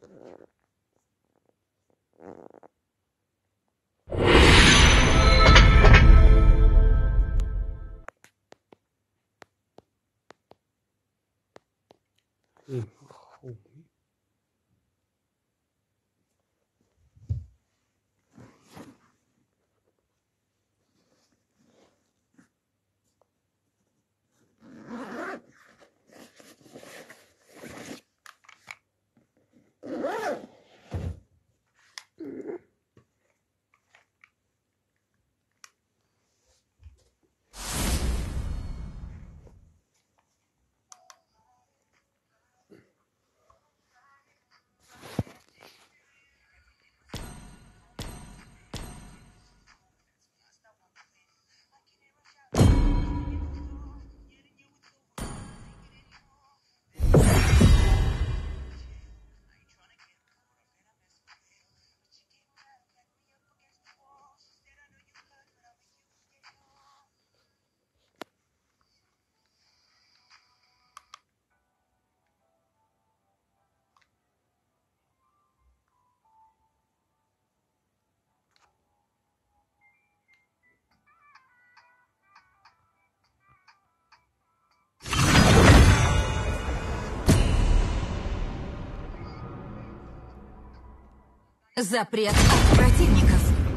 Запрет от противников.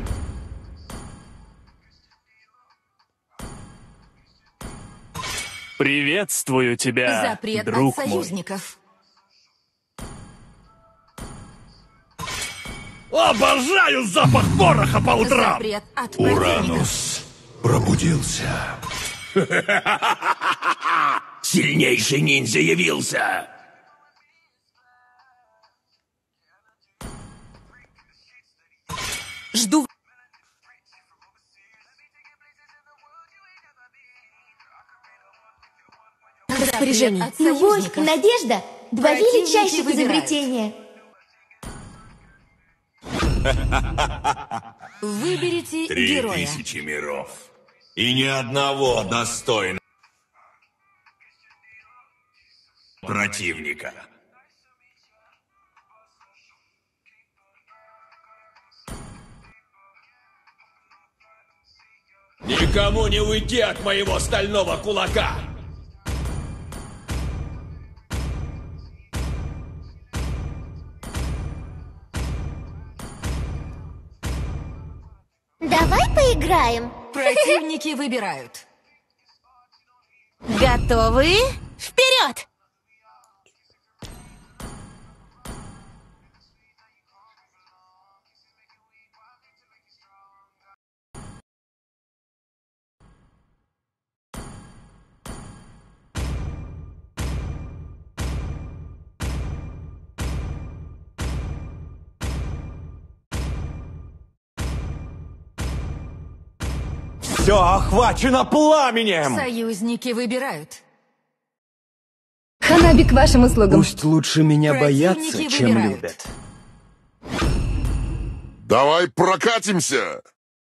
Приветствую тебя, Запрет друг от мой. союзников. Обожаю запах пороха по утрам! Запрет от противников. Уранус пробудился. Сильнейший ниндзя явился! Жду. Распоряжений. От Любовь, союзников. надежда — два Противники величайших выбирают. изобретения. Выберите 3000 героя. миров. И ни одного достойного противника. Никому не уйти от моего стального кулака! Давай поиграем. Противники выбирают. Готовы? Вперед! Все охвачено пламенем! Союзники выбирают. Ханаби к вашим услугам. Пусть лучше меня боятся, Противники чем выбирают. любят. Давай прокатимся!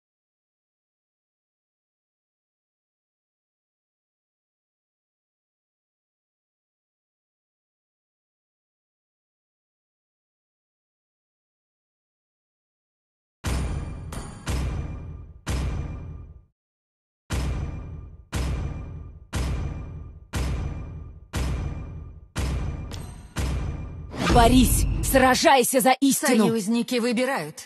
Борись, сражайся за истину. Союзники выбирают.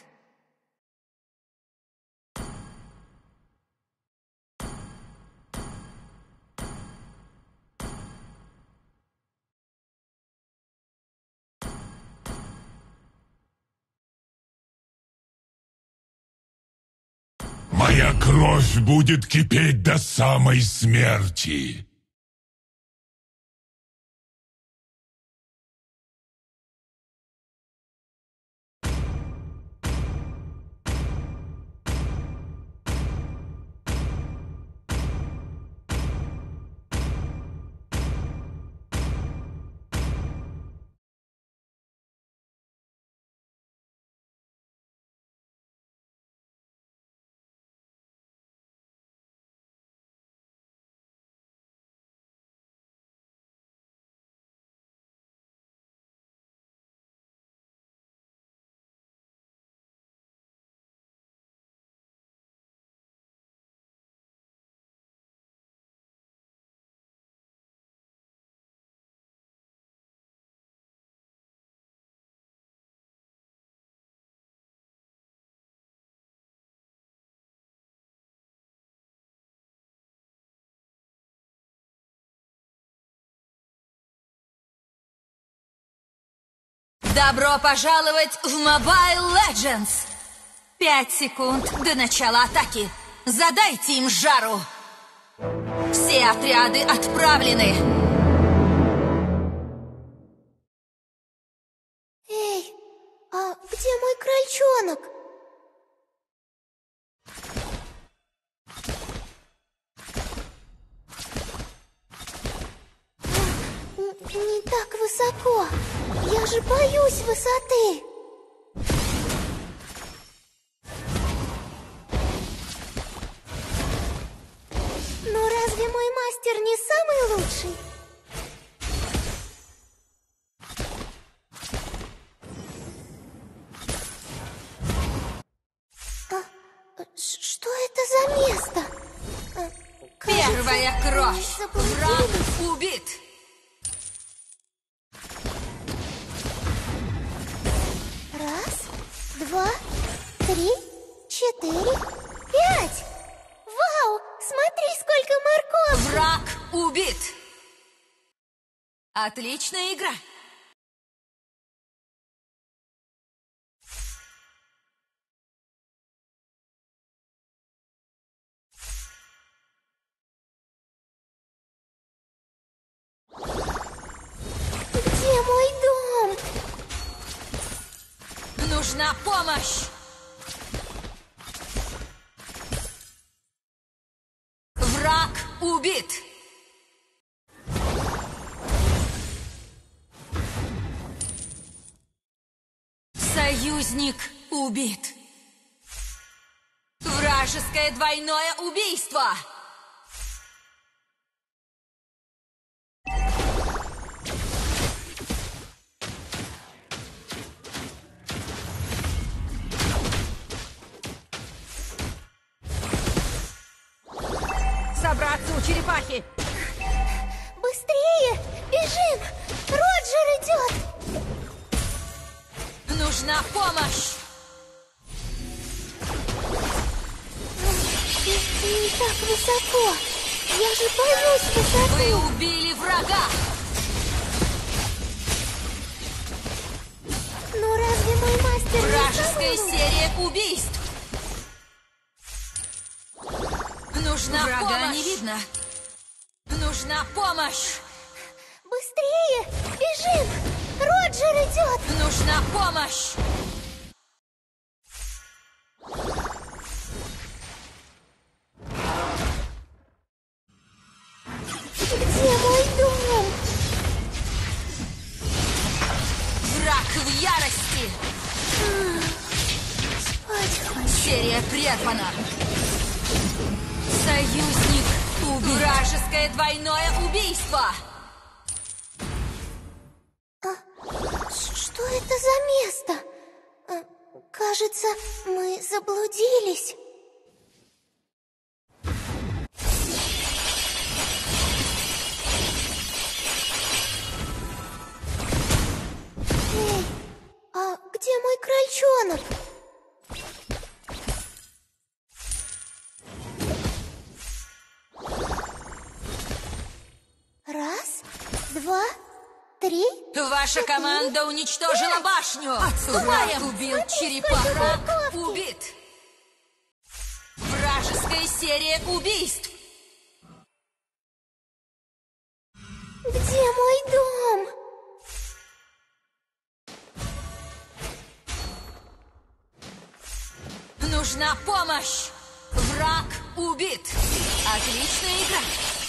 Моя кровь будет кипеть до самой смерти. Добро пожаловать в Mobile Legends! 5 секунд до начала атаки. Задайте им жару. Все отряды отправлены. Эй, а где мой крольчонок? Не так высоко. Я же боюсь высоты. Но разве мой мастер не самый лучший? Что это за место? Кажется, Первая кровь. заблудились. Враг убит. Раз, два, три, четыре, пять! Вау! Смотри, сколько морковки! Враг убит. Отличная игра. Где мой дом? Нужна помощь. Враг убит. Союзник убит. Вражеское двойное убийство. Собраться у черепахи. Быстрее! Бежим! Роджер идет! Нужна помощь. Не так высоко! Я же боюсь высоты! Вы убили врага. Но разве мой мастер не Вражеская самый серия убийств. Нужна Врага помощь. не видно. Нужна помощь. Быстрее! Бежим! Роджер идет! Нужна помощь. Где мой дом? Враг в ярости. Спать хочу. Серия прервана. Союзник убит. Вражеское двойное убийство. Что это за место? Кажется, мы заблудились. Эй, а где мой крольчонок? Раз, два, три. Ваша команда уничтожила башню. Враг убил черепаха. Враг убит. Вражеская серия убийств. Где мой дом? Нужна помощь. Враг убит. Отличная игра.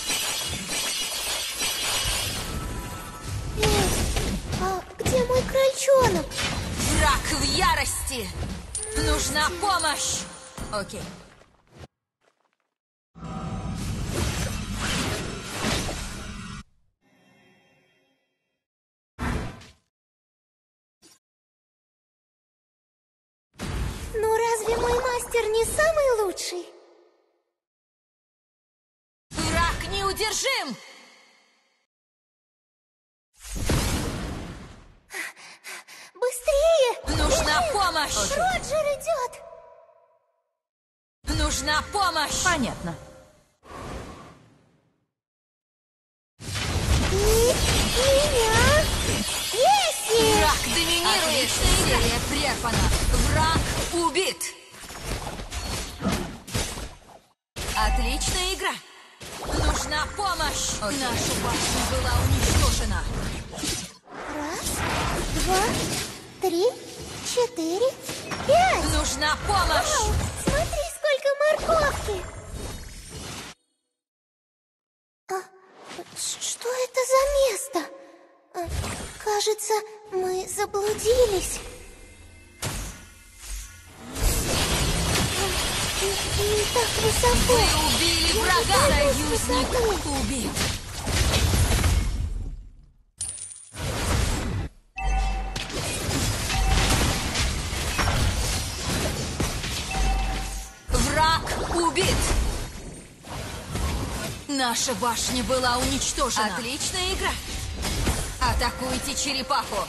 Эй, а где мой крольчонок? Враг в ярости. Нужна помощь. Окей. Ну разве мой мастер не самый лучший? Враг неудержим. Быстрее! Нужна Бежим! помощь. Роджер идет! Нужна помощь. Понятно. И меня! Есси! Враг доминирует. Враг убит. Отличная игра. Нужна помощь. Наша башня была уничтожена. Раз, два, три, четыре, пять. Нужна помощь. Вау, смотри, сколько морковки. Что это за место? Кажется, мы заблудились. Не так высоко. Вы убили врага. Союзник убит. Враг убит. Наша башня была уничтожена. Отличная игра. Атакуйте черепаху.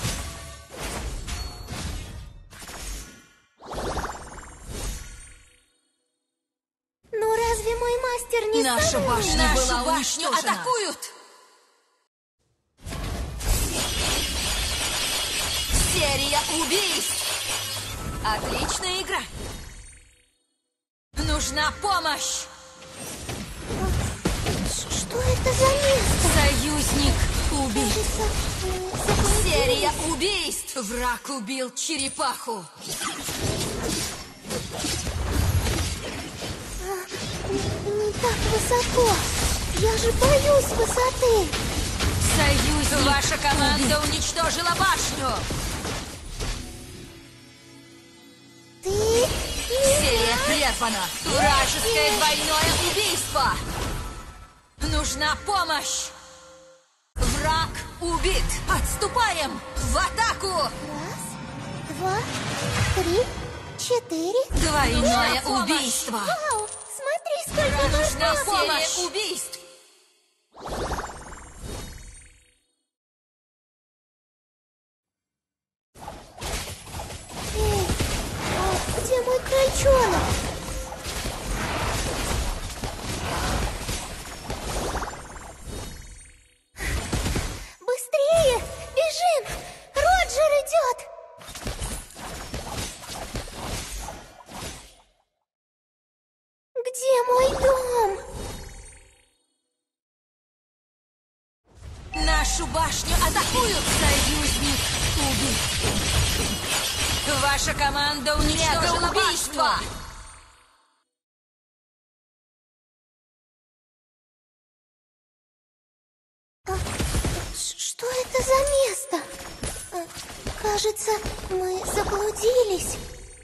Ну разве мой мастер не Наша самый башня умный? была уничтожена. Атакуют. Серия убийств. Отличная игра. Нужна помощь. Что это за место? Союзник убит. Кажется, мы заблудились. Серия убийств. Враг убил черепаху. Не так высоко. Я же боюсь высоты. Союзник. Ваша команда уничтожила башню. Ты... Серия прервана. Вражеское двойное убийство. Нужна помощь. Враг убит. Отступаем в атаку. Раз, два, три, четыре. Двойное пять. убийство. Вау, смотри, сколько Нужна морковки. помощь. Серия убийств. Эй, а где мой крольчонок? Быстрее! Бежим! Роджер идет! Где мой дом? Нашу башню атакуют. Союзник убит. Ваша команда уничтожила убийство. Что это за место? Кажется, мы заблудились.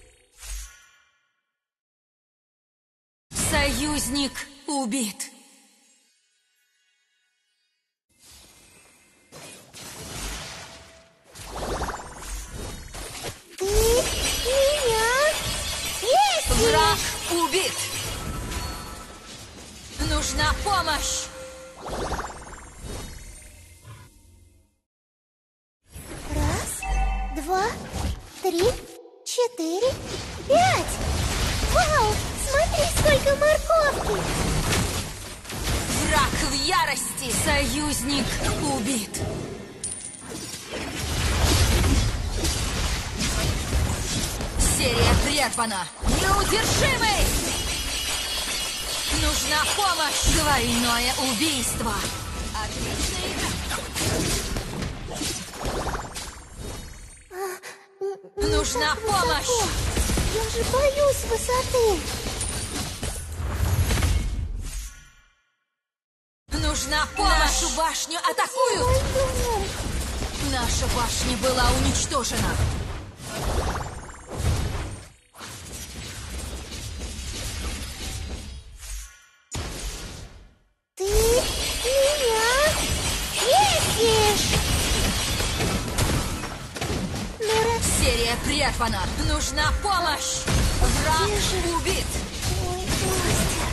Союзник убит. Ты меня есть? Враг убит. Нужна помощь. Раз, два, три, четыре, пять. Вау, смотри, сколько морковки. Враг в ярости. Союзник убит. Серия прервана. Неудержимый. Нужна помощь. Двойное убийство. Отличная игра. Нужна Так помощь. высоко. Я же боюсь высоты. Нужна помощь. Нашу башню атакуют. Мой дом. Наша башня была уничтожена. Ты меня бесишь. Ну, раз Серия прервана. Нужна помощь. Враг Где же? убит. мой мастер.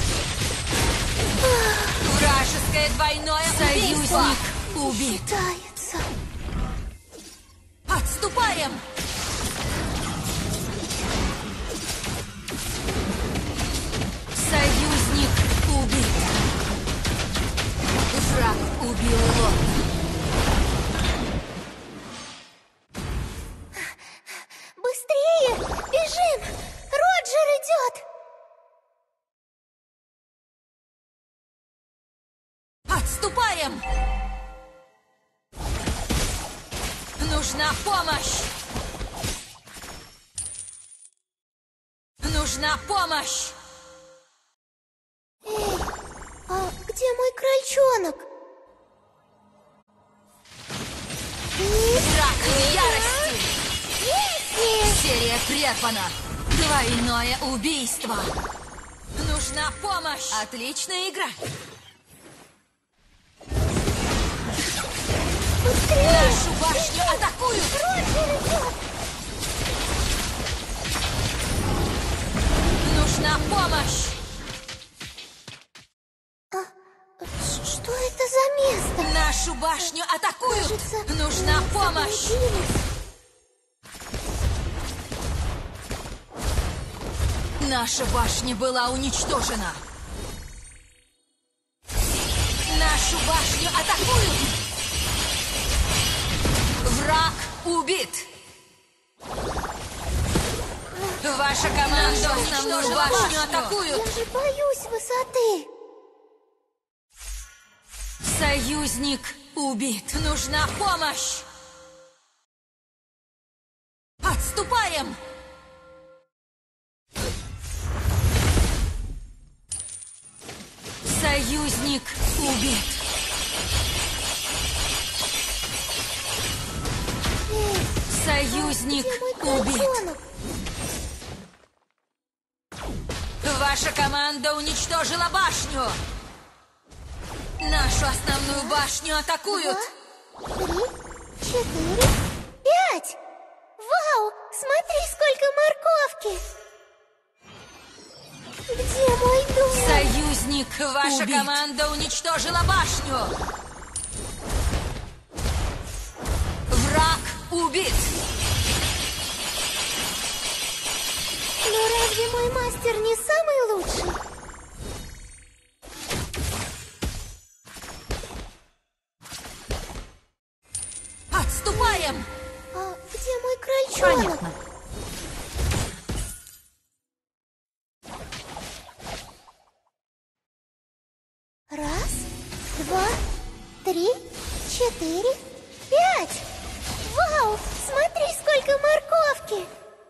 Вражеское двойное убийство. Союзник убит. Считается. Отступаем. Союзник убит. Враг убил лодку. Быстрее! Отступаем! Нужна помощь! Нужна помощь! Эй, а где мой крольчонок? Враг в ярости! Серия прервана! Двойное убийство! Нужна помощь! Отличная игра! Нашу башню атакуют! Роджер идет! Нужна помощь! Что это за место? Нашу башню атакуют! Кажется, Нужна нас помощь! заблудились. Наша башня была уничтожена! Нашу башню атакуют! Враг убит! Ваша команда основную башню атакуют! Я же боюсь высоты. Союзник убит! Нужна помощь! Отступаем! Союзник убит! Союзник Где мой убит! крольчонок? Ваша команда уничтожила башню! Нашу основную башню атакуют! 2, 3, 4, 5. Вау, смотри, сколько морковки. Где мой дом? Союзник Ваша убит. команда уничтожила башню! Враг убит! Но разве мой мастер не самый лучший? Отступаем! А где мой крольчонок? Понятно. Раз, два, три, 4, 5. Вау, смотри, сколько морковки.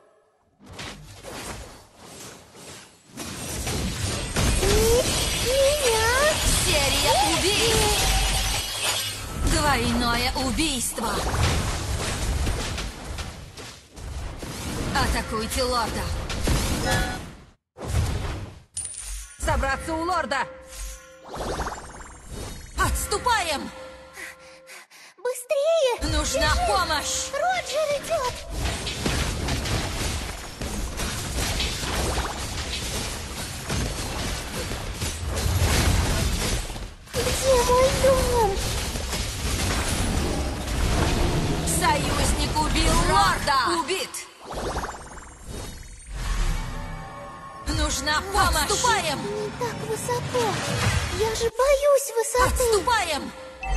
И меня. Серия убийств! Двойное убийство! Атакуйте лорда! Собраться у лорда! Отступаем! Быстрее! Нужна Бежим! помощь! Роджер идет! Где мой дом? Союзник убил лорда! Убит! Нужна помощь! Отступаем! Не так высоко. Я же боюсь высоты. Отступаем!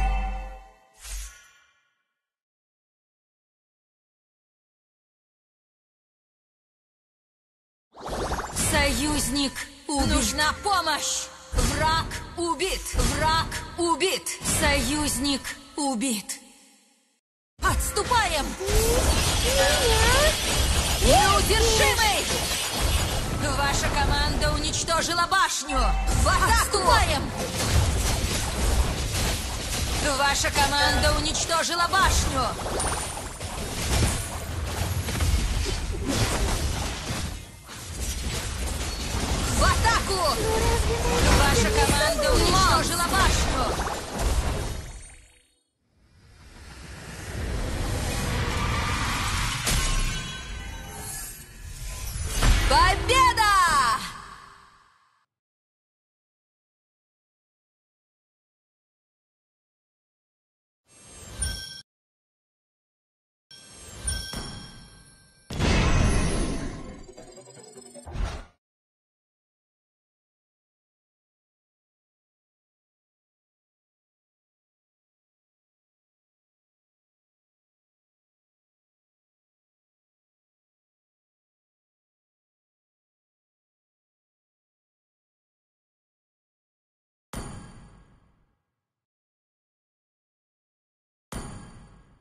Союзник убит! Нужна помощь! Враг убит! Враг убит! Союзник убит! Отступаем! Меня? Неудержимый! Ваша команда уничтожила башню! В атаку! Отступаем! Ваша команда уничтожила башню! В атаку! Ваша команда уничтожила башню!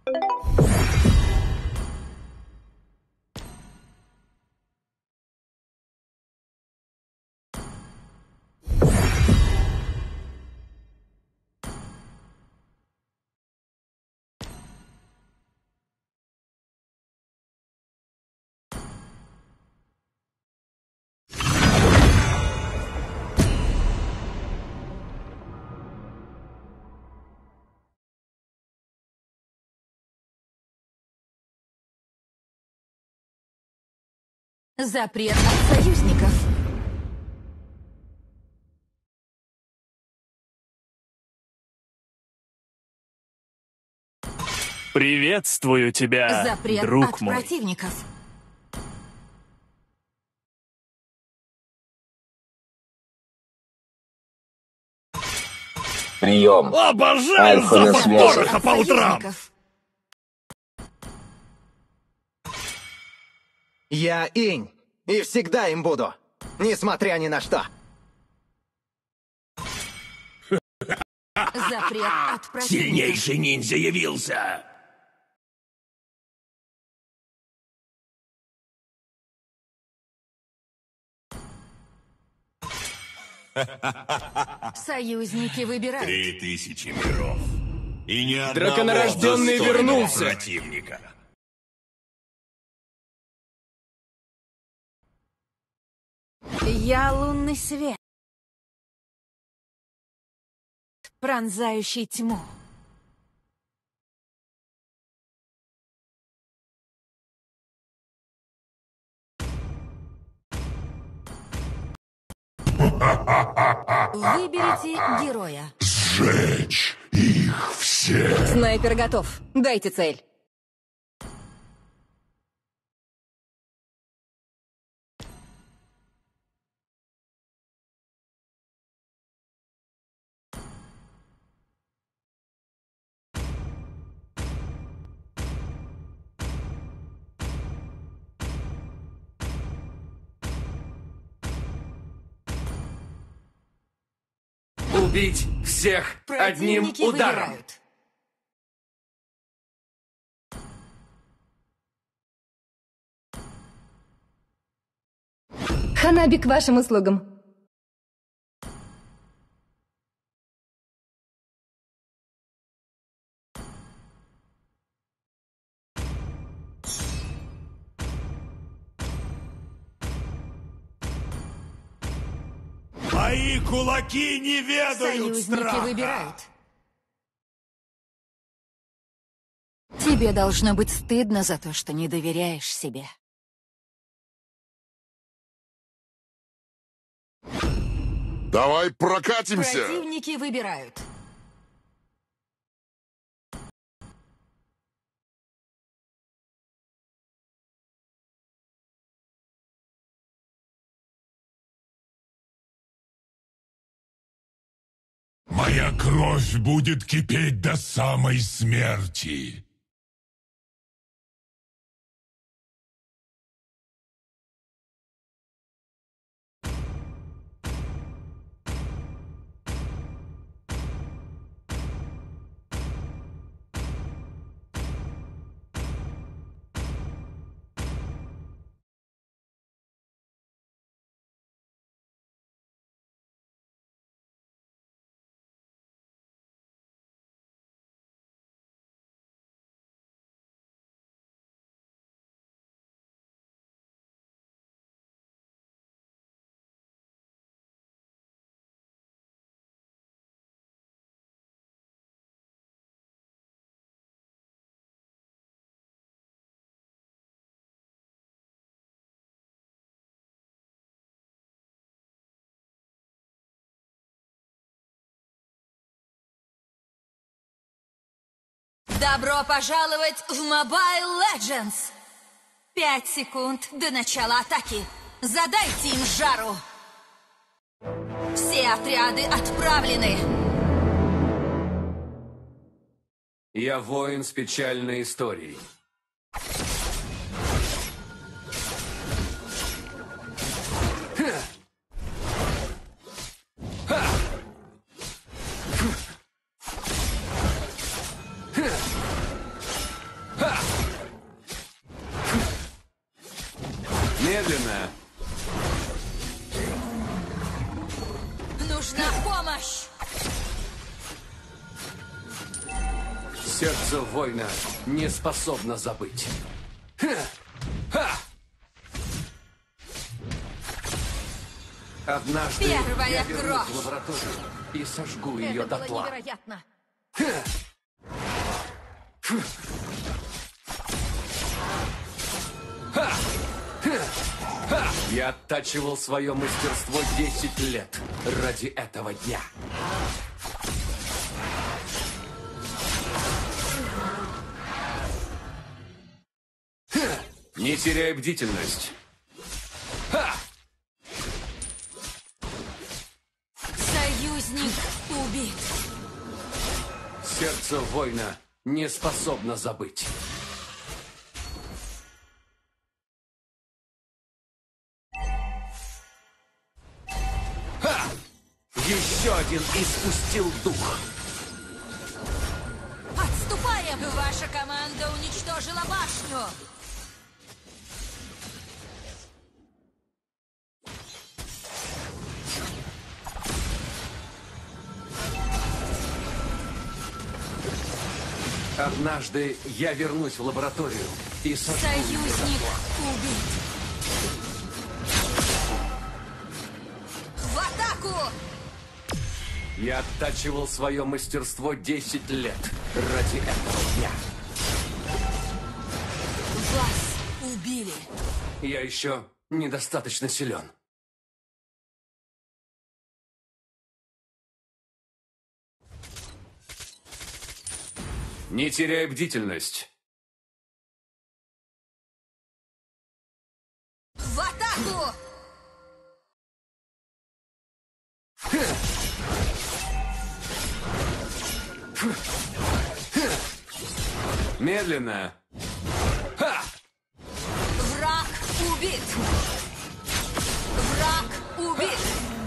Запрет от союзников. Приветствую тебя, Запрет друг от мой. противников. Прием. Обожаю Альфа на запах связи. пороха по утрам! Союзников. Я Инь, и всегда им буду, несмотря ни на что. Запрет от противников. Сильнейший ниндзя явился! Союзники выбирают. 3000 миров. И ни одного Драконорожденный достойного вернулся. противника. Я лунный свет, пронзающий тьму. Выберите героя. Сжечь их всех. Снайпер готов. Дайте цель. Убить всех одним Противники ударом! выбирают. Ханаби к вашим услугам. Мои кулаки не ведают Союзники страха! выбирают. Тебе должно быть стыдно за то, что не доверяешь себе. Давай прокатимся. Противники выбирают. Моя кровь будет кипеть до самой смерти. Добро пожаловать в Mobile Legends! 5 секунд до начала атаки. Задайте им жару. Все отряды отправлены. Я воин с печальной историей. нужна помощь! Сердце воина не способно забыть. Однажды Первая я вернусь кровь. в лабораторию и сожгу ее Это было дотла. невероятно! Я оттачивал свое мастерство 10 лет ради этого дня. Не теряй бдительность. Союзник убит! Сердце воина не способно забыть. Еще один испустил дух. Отступаем! Ваша команда уничтожила башню! Однажды я вернусь в лабораторию и сожгу ее Союзник дотла. убит! В атаку! Я оттачивал свое мастерство 10 лет ради этого дня. Вас убили! Я еще недостаточно силен. Не теряй бдительность. В атаку! Медленно. Враг убит! Враг убит!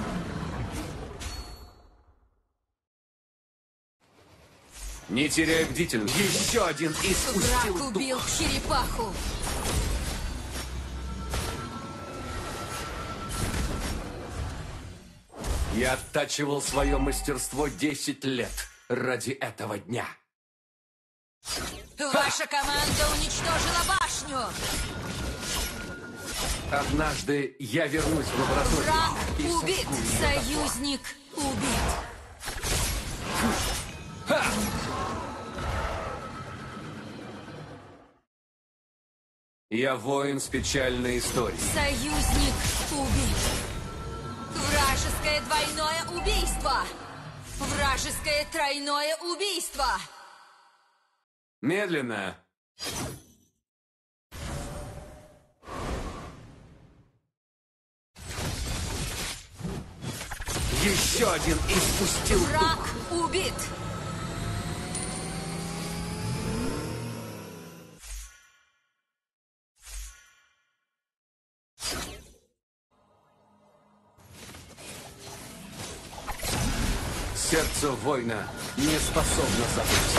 Не теряй бдительность. Еще один испустил Враг убил дух. черепаху! Я оттачивал свое мастерство 10 лет ради этого дня. Ваша команда уничтожила башню! Однажды я вернусь в лабораторию Враг и убит! сожгу ее дотла. Союзник убит! Я воин с печальной историей. Союзник убит! Вражеское двойное убийство! Вражеское тройное убийство! Медленно. Еще один испустил Враг дух. убит! Сердце воина не способно забыть.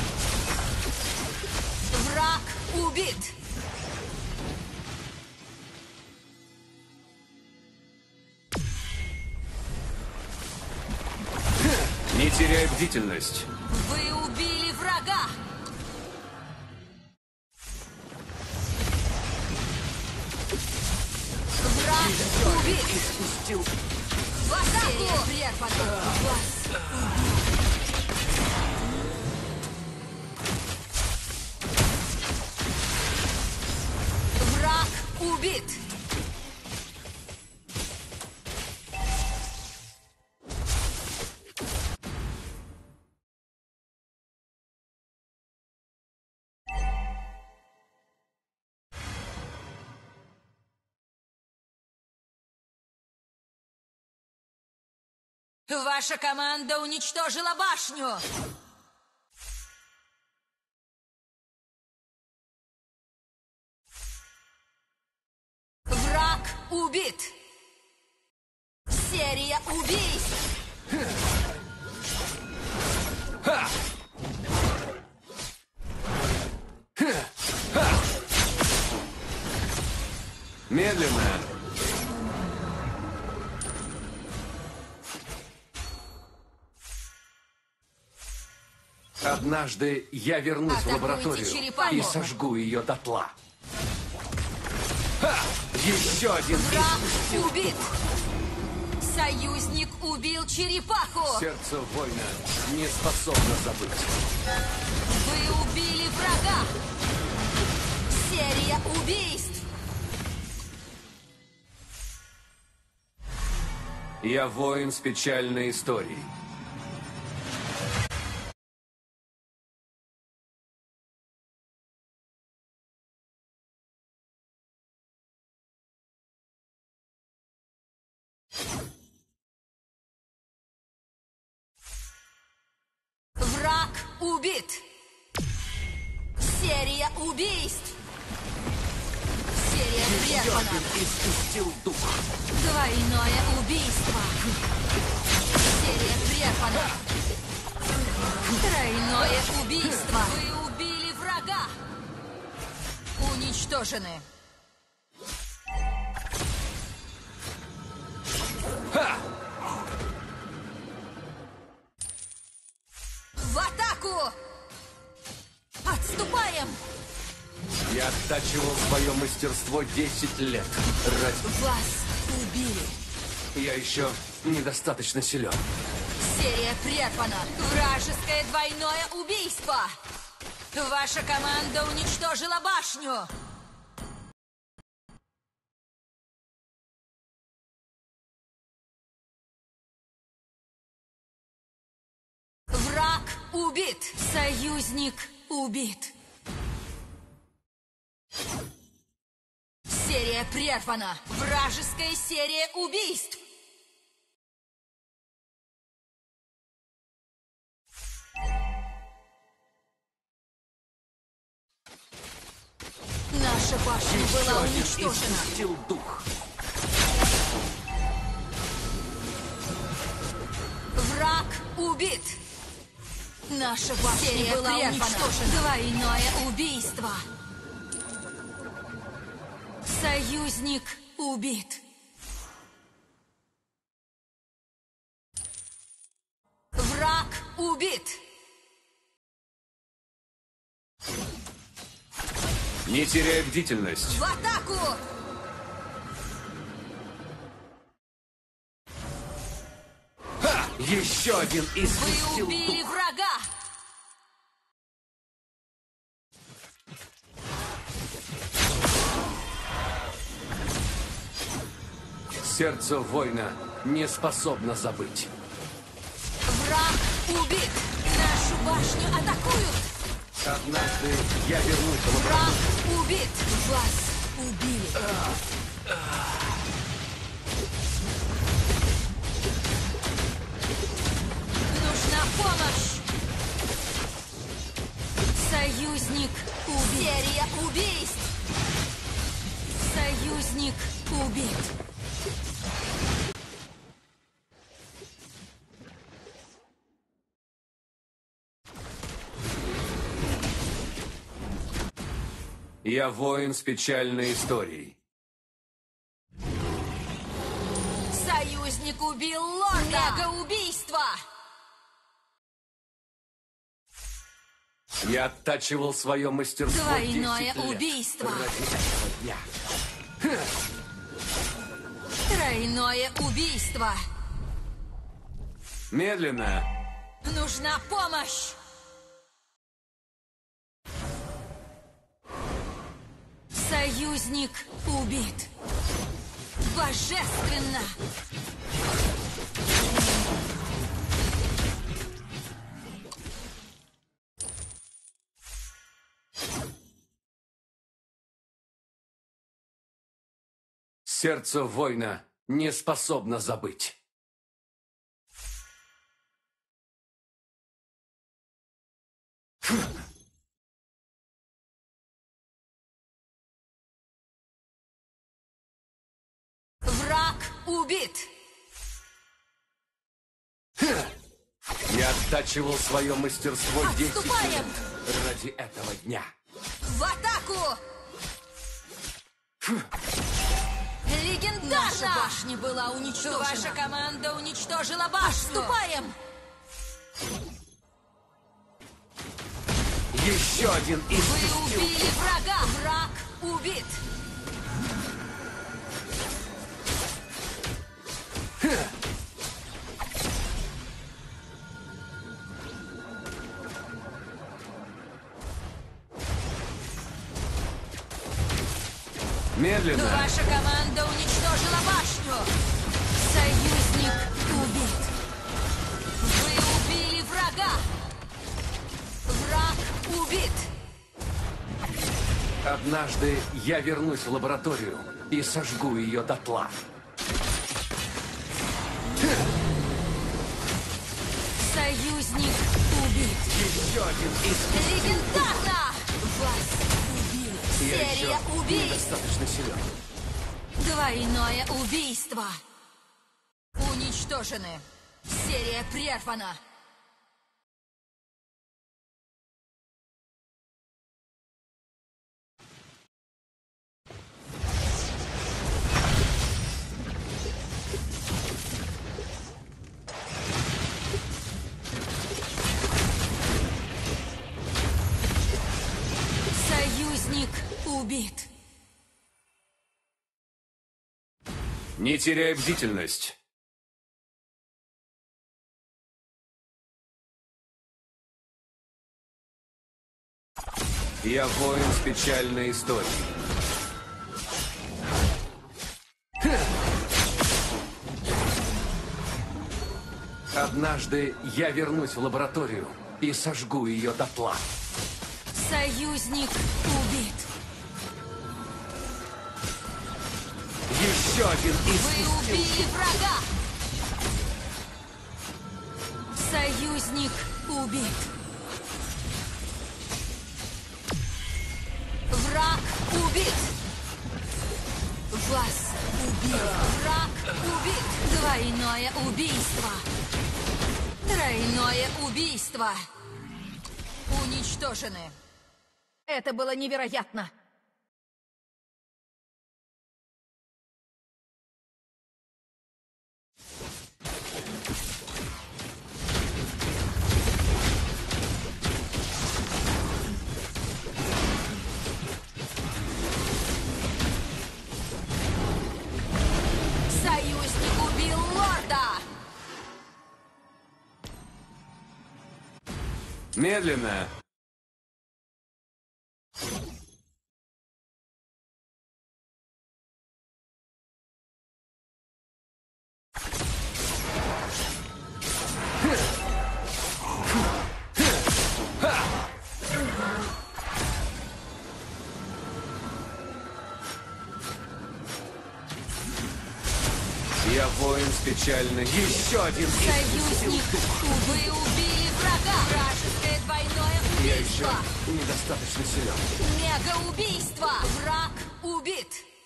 Враг убит! Не теряй бдительность. Вы убили врага! Враг убит! Испустил. В атаку! Прервано! Вас убит! Враг убит! Ваша команда уничтожила башню! Враг убит! Серия убийств! Медленно. Однажды я вернусь в Атакуйте лабораторию черепаху. и сожгу ее дотла. Ха! Еще один Враг убит! Союзник убил черепаху! Сердце воина не способно забыть. Вы убили врага! Серия убийств! Я воин с печальной историей. Враг убит! Серия убийств! Серия прервана! Испустил дух. Двойное убийство! Серия прервана! Тройное убийство! Вы убили врага! Уничтожены! В атаку! Отступаем! Я оттачивал свое мастерство 10 лет. Ради... Вас убили! Я еще недостаточно силен. Серия прервана! Вражеское двойное убийство! Ваша команда уничтожила башню! Враг убит! Союзник убит! Серия прервана! Вражеская серия убийств! Наша башня была уничтожена! Испустил дух. Враг убит! Наша башня была уничтожена! Двойное убийство! Союзник убит! Враг убит! Не теряй бдительность. В атаку! Ха! Еще один Вы испустил убили дух. врага! Сердце воина не способно забыть. Враг убит! Нашу башню атакуют! Однажды я вернусь в Враг лабораторию. убит! Вас убили! Нужна помощь! Союзник убит! Серия убийств! Союзник убит! Я воин с печальной историей. Союзник убил лорда! Мега-убийство! Я оттачивал свое мастерство Двойное 10 лет. убийство! Ради этого дня. Тройное убийство! Медленно. Нужна помощь! Союзник убит! Божественно! Сердце воина не способно забыть. Враг убит! Я оттачивал свое мастерство 10 Отступаем! лет ради этого дня. В атаку! Легендарно! Наша башня была уничтожена! Ваша команда уничтожила башню! Отступаем! Еще один из Вы убили врага! Враг убит! Медленно. Ваша команда уничтожила башню! Союзник убит! Вы убили врага! Враг убит! Однажды я вернусь в лабораторию и сожгу ее дотла. Союзник убит! Еще один из... Легендарно! Вас убили! Я Серия еще убийств! недостаточно силен. Двойное убийство! Уничтожены! Серия прервана! Союзник убит! Не теряй бдительность. Я воин с печальной историей. Однажды я вернусь в лабораторию и сожгу ее дотла. Союзник убит! Еще один из... Вы убили врага! Союзник убит! Враг убит! Вас убил! Враг убит! Двойное убийство! Тройное убийство! Уничтожены! Это было невероятно! Союзник убил лорда! Медленно. Я воин с печальной. Еще один. Союзник, вы убили врага! Вражеское двойное Я еще убийство! недостаточно силен. Мега-убийство! Враг убит!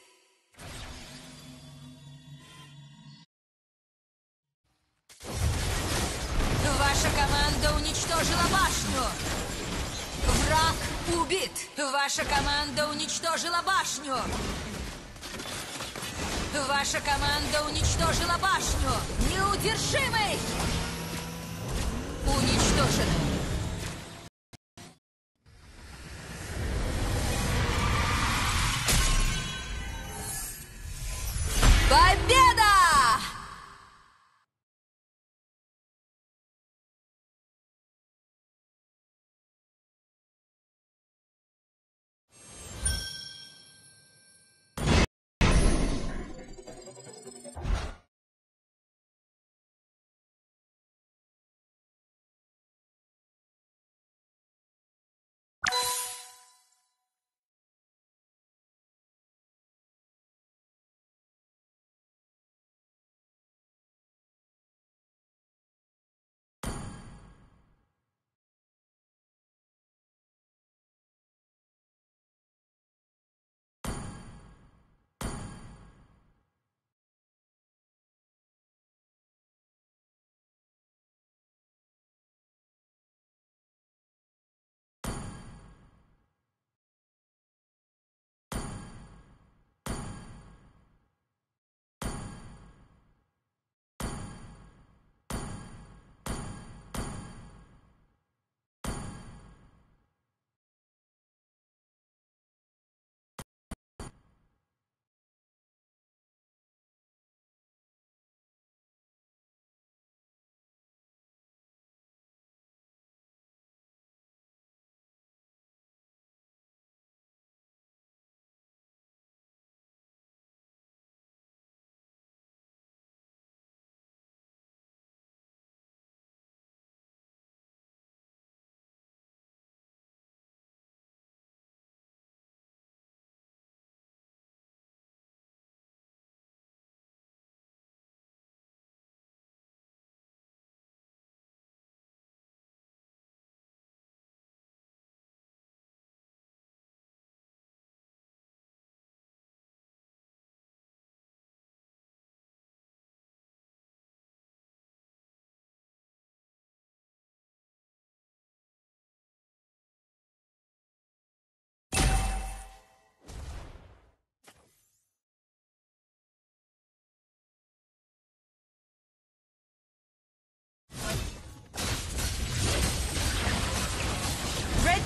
Ваша команда уничтожила башню! Враг убит! Ваша команда уничтожила башню! Ваша команда уничтожила башню! Неудержимый! Уничтожены!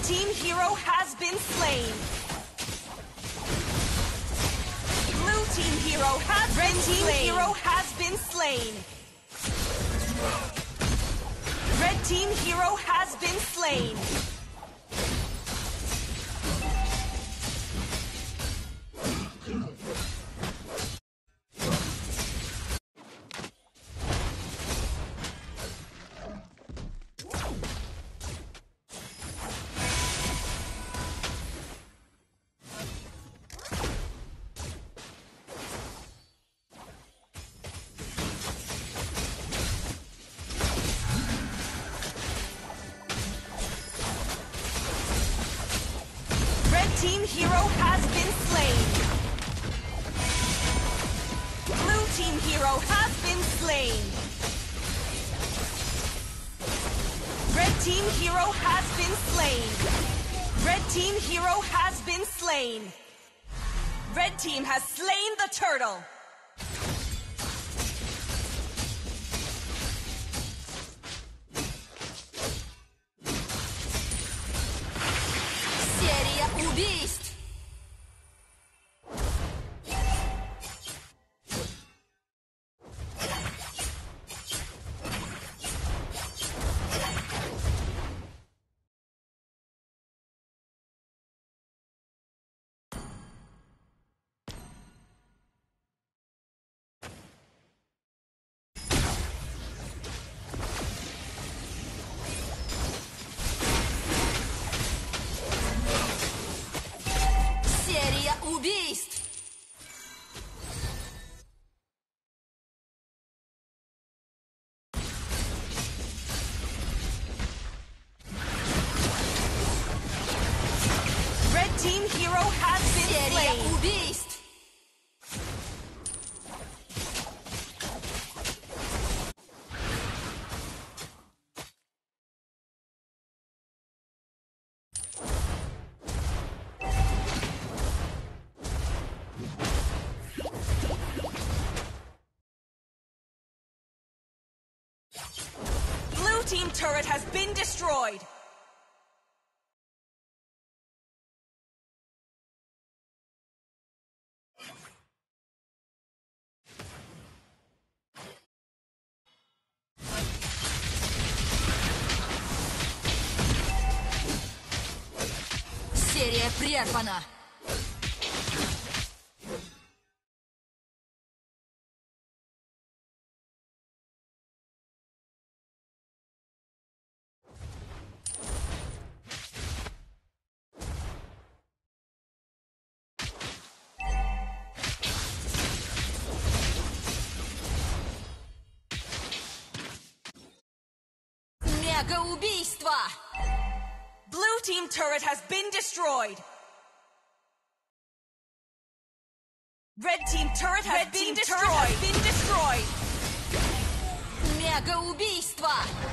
team hero has been slain. Blue team hero has been slain. Red team hero has been slain. Red team hero has been slain. Team hero has been slain. Blue team hero has been slain. Red team hero has been slain. Red team hero has been slain. Red team has slain the turtle. Убийств! Убийств! Red team hero has been slain. Убийств! Blue team turret has been destroyed. Серия прервана. Мега-убийство! Blue team turret has been destroyed. Red team turret has been destroyed. Мега-убийство!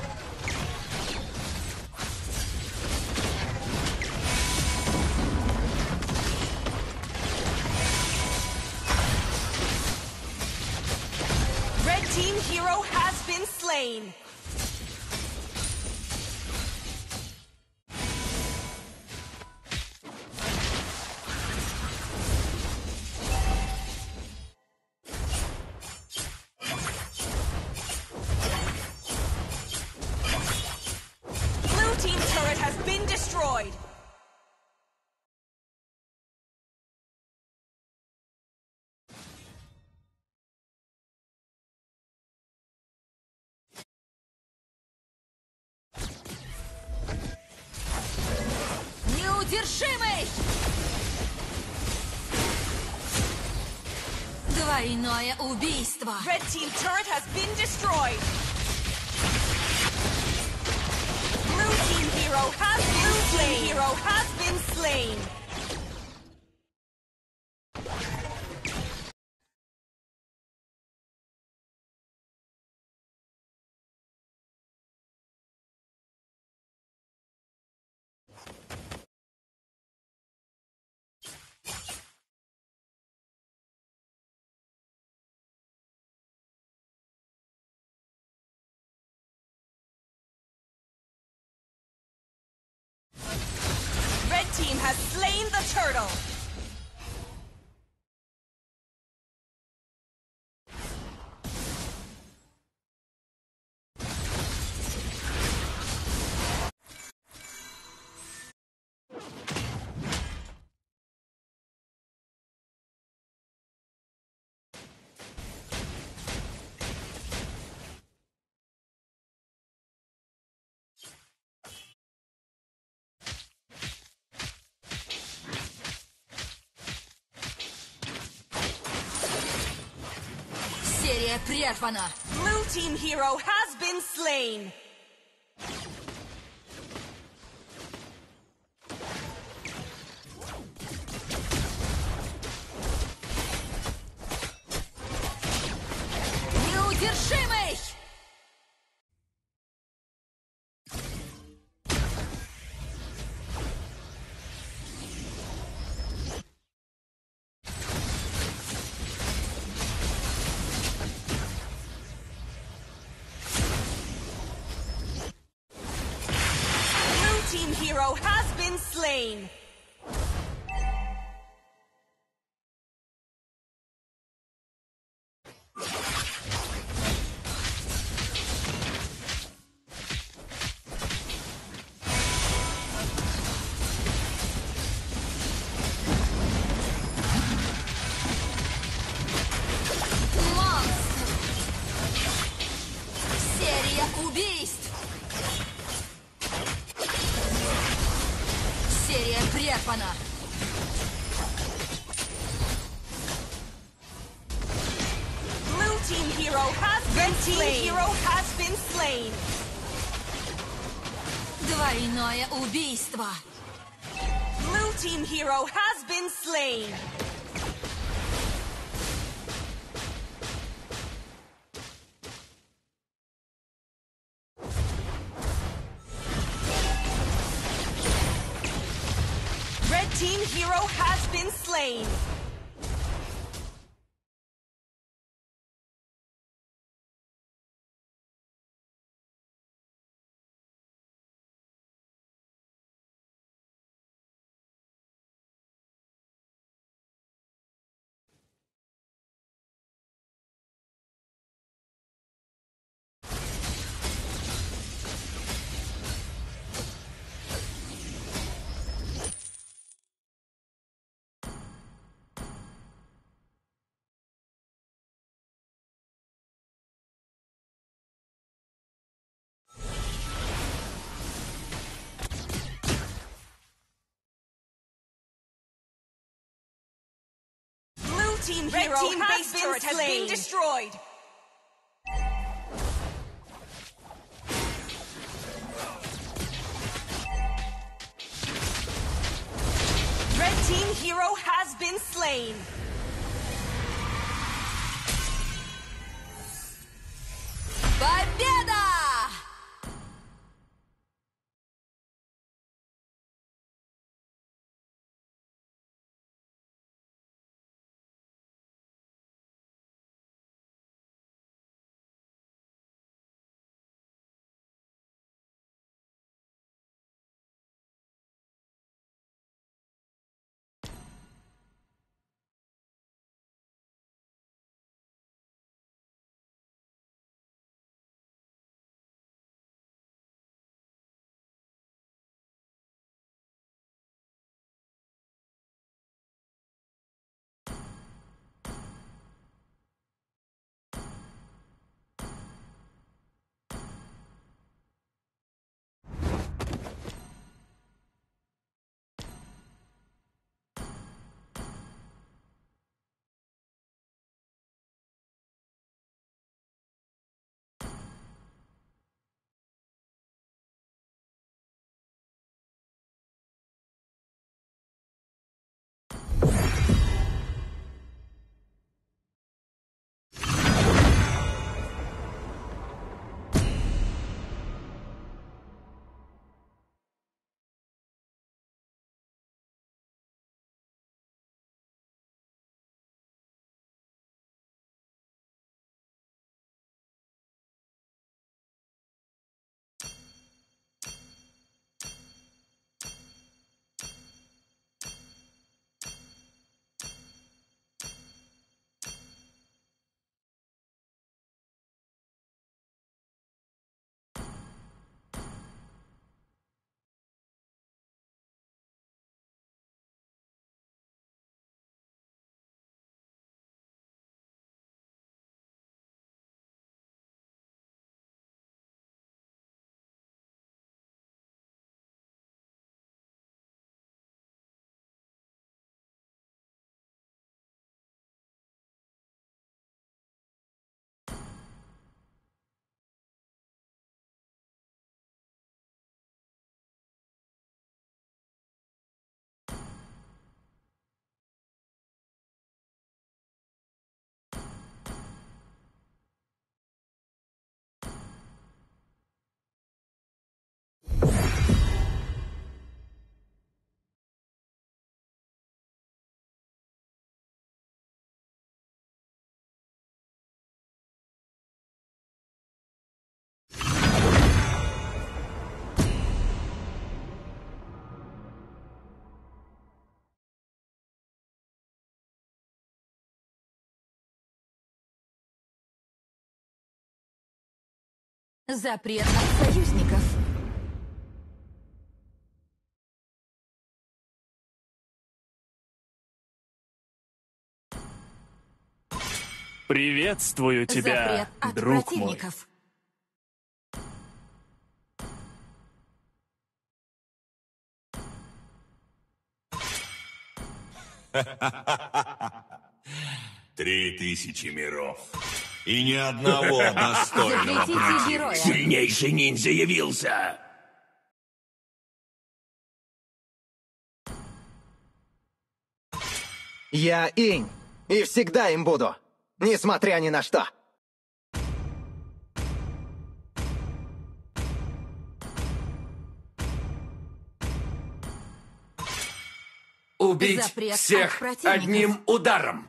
Red team hero has been slain. Team turret has been destroyed. Неудержимый! Двойное убийство. Red team turret has been destroyed. Blue team hero has been slain. Серия прервана. Blue team hero has been slain. Неудержимый! Blue team hero has been slain. Монстр! Серия убийств! Серия прервана. Blue team hero has been slain. Team hero has been slain. Двойное убийство. Blue team hero has been slain. Red team hero has been slain. Blue team hero has been destroyed. Red team hero has been slain. Победа! Запрет от союзников. Приветствую тебя, Запрет от друг мой. противников. Три 3000 миров. И ни одного достойного Запретите противника. героя. Сильнейший ниндзя явился! Я Инь, и всегда им буду, несмотря ни на что. Убить Запрет от всех противников. одним ударом.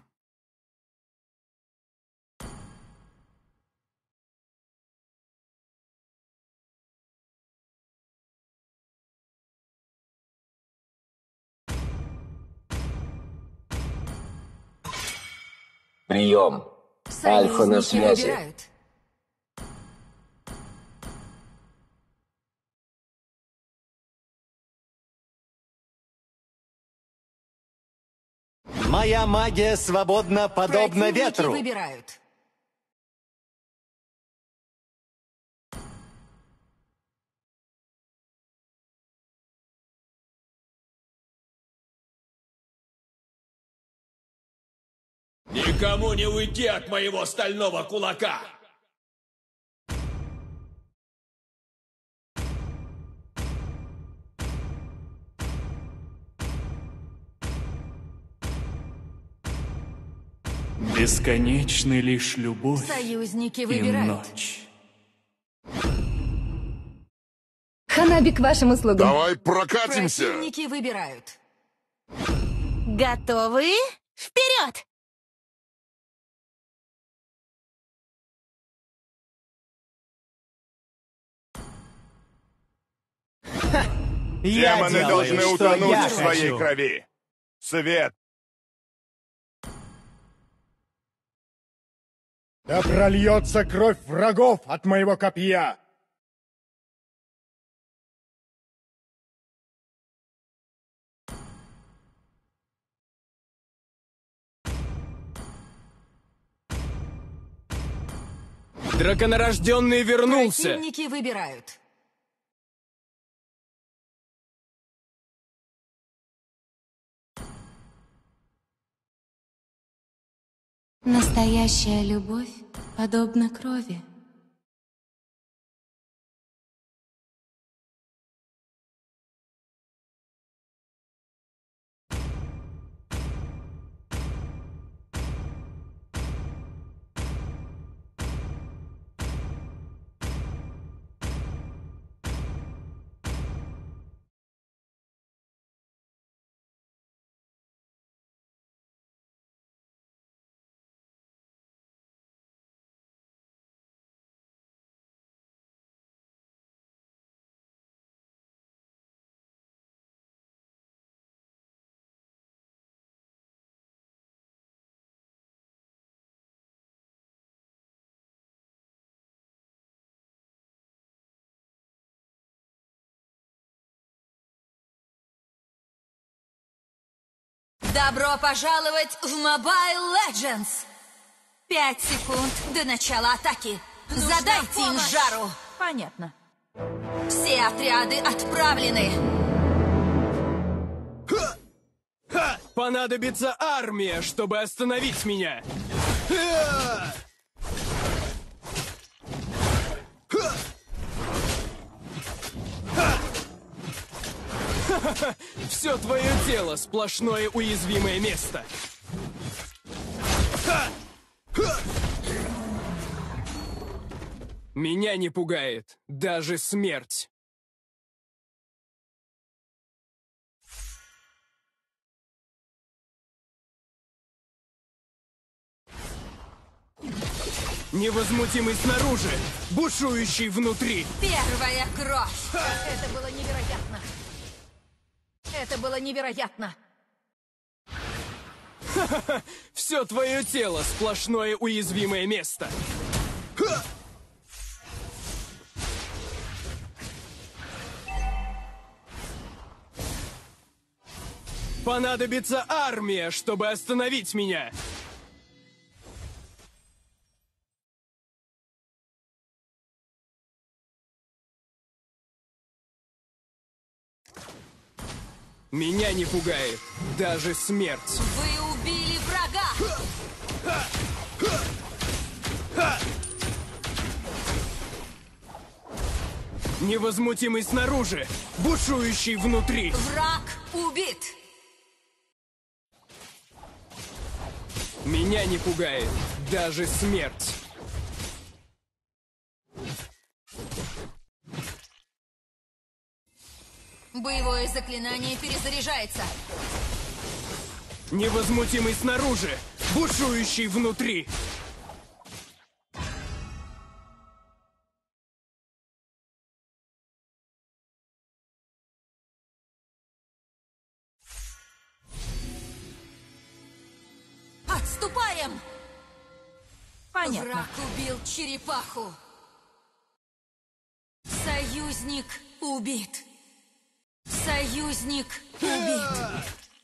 Прием. Альфа на Союзники связи. выбирают. Моя магия свободна, подобно Противники ветру. выбирают. Никому не уйти от моего стального кулака! Бесконечны лишь любовь Союзники и выбирают. ночь. Ханаби к вашим услугам. Давай прокатимся! Противники выбирают. Готовы? Вперед! Демоны должны утонуть в своей крови. Свет! Да прольется кровь врагов от моего копья! Драконорожденный вернулся! Противники выбирают. Настоящая любовь подобна крови. Добро пожаловать в Mobile Legends! 5 секунд до начала атаки. Задайте им жару. Понятно. Все отряды отправлены. Понадобится армия, чтобы остановить меня. Все твое тело сплошное уязвимое место. Меня не пугает даже смерть. Невозмутимый снаружи, бушующий внутри. Первая кровь. Это было невероятно. Это было невероятно. Все твое тело сплошное уязвимое место. Понадобится армия, чтобы остановить меня. Меня не пугает даже смерть. Вы убили врага! Невозмутимый снаружи, бушующий внутри. Враг убит! Меня не пугает даже смерть. Боевое заклинание перезаряжается. Невозмутимый снаружи, бушующий внутри. Отступаем! Понятно. Враг убил черепаху. Союзник убит. Союзник убит.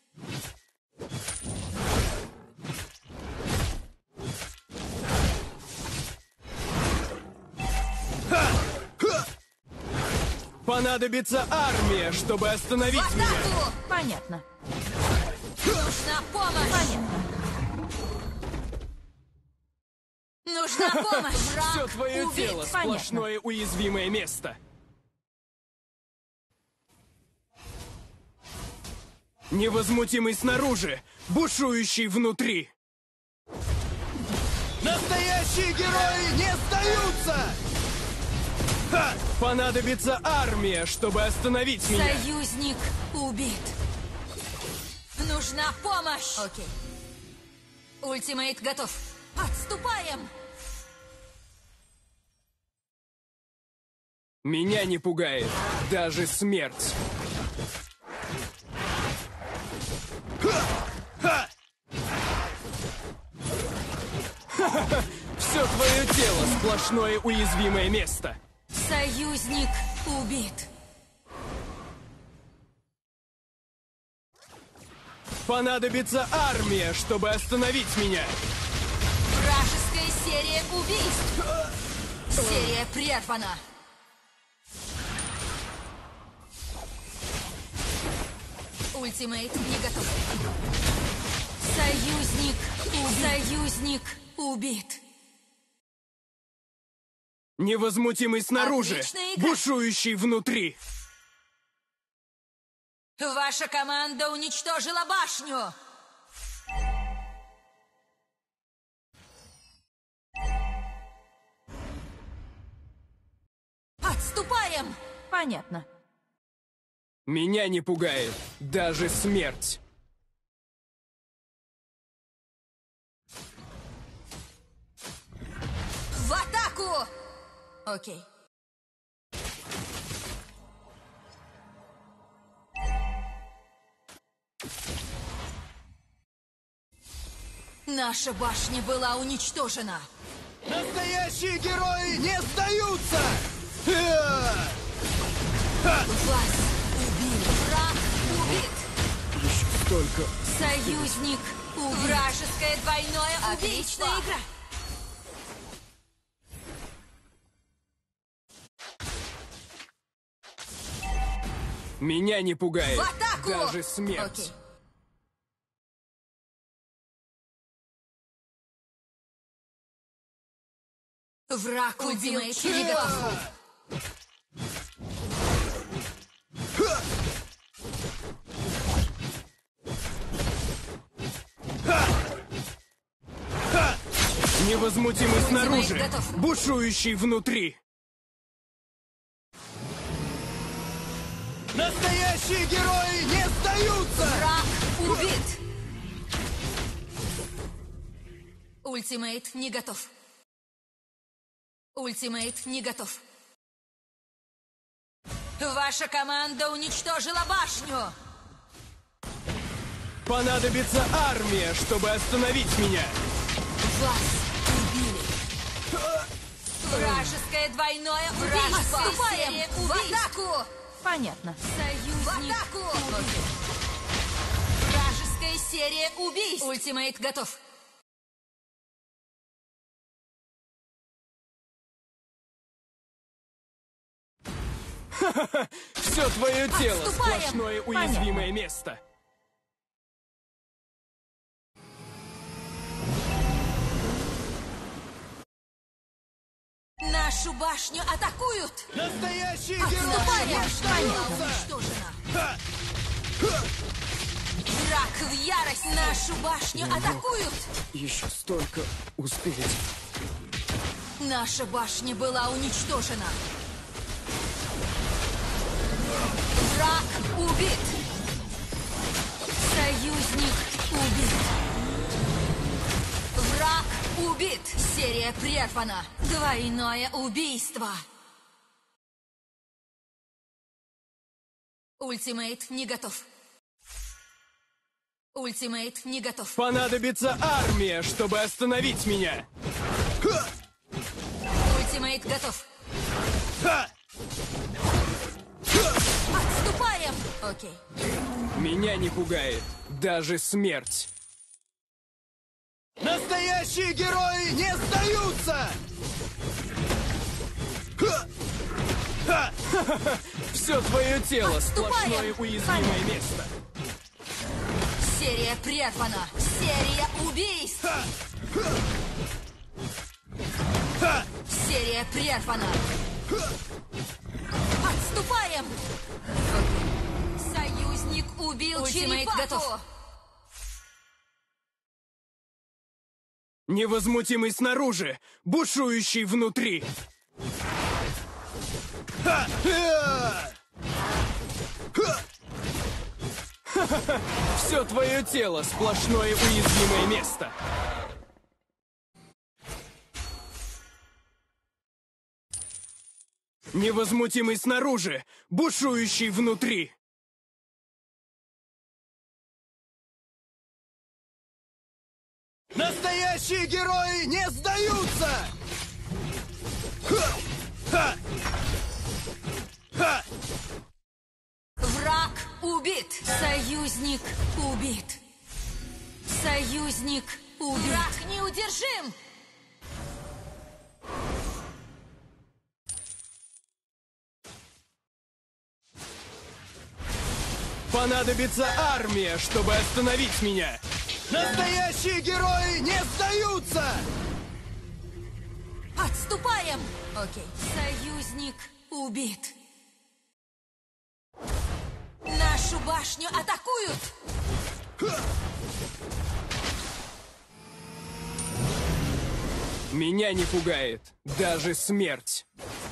Понадобится армия, чтобы остановить меня. Понятно. Нужна помощь. Понятно. Нужна помощь. Враг Все твое убит. тело сплошное уязвимое место. Невозмутимый снаружи, бушующий внутри. Настоящие герои не сдаются! Ха! Понадобится армия, чтобы остановить меня. Союзник убит. Нужна помощь. Окей. Ультимейт готов. Отступаем. Меня не пугает даже смерть. Все твое тело сплошное уязвимое место. Союзник убит. Понадобится армия, чтобы остановить меня. Вражеская серия убийств. Серия прервана. Ультимейт не готов. Союзник убит. Союзник убит. Невозмутимый снаружи, Отличная игра. бушующий внутри. Ваша команда уничтожила башню. Отступаем. Понятно. Меня не пугает даже смерть. В атаку! Окей. Наша башня была уничтожена. Настоящие герои не сдаются! Вас убили. Враг убит. Еще столько. Союзник убит. Вражеское двойное убийство. Отличная игра. Меня не пугает В атаку! даже смерть. Окей. Враг убил черепаху. Невозмутимый снаружи, Ультимейт готов. бушующий внутри. Настоящие герои не сдаются! Враг убит. Ультимейт не готов. Ультимейт не готов. Ваша команда уничтожила башню. Понадобится армия, чтобы остановить меня. Вас убили. Вражеское двойное убийство. Отступаем в атаку. Понятно. Союзник. В атаку. Серия убийств. Ультимейт готов. Все твое тело Отступаем. сплошное уязвимое место. Нашу башню атакуют. Настоящие Отступаем. герои Башня остаются! уничтожена. Враг в ярость. Нашу башню атакуют. Еще столько успеть. Наша башня была уничтожена. Враг убит. Союзник убит. Враг убит. Серия прервана. Двойное убийство. Ультимейт не готов. Ультимейт не готов. Понадобится армия, чтобы остановить меня. Ультимейт готов. Отступаем! Окей. Меня не пугает даже смерть. Настоящие герои не сдаются! Все твое тело Отступаем. сплошное уязвимое место. Серия прервана. Серия убийств. Серия прервана. Отступаем! Союзник убил черепаху. Готов. Невозмутимый снаружи, бушующий внутри. Все твое тело сплошное уязвимое место. Невозмутимый снаружи, бушующий внутри. Настоящие герои не сдаются! Враг убит. Союзник убит. Союзник убит. Враг неудержим. Понадобится армия, чтобы остановить меня. Настоящие герои не сдаются! Отступаем! Окей. Союзник убит. Нашу башню атакуют! Меня не пугает даже смерть.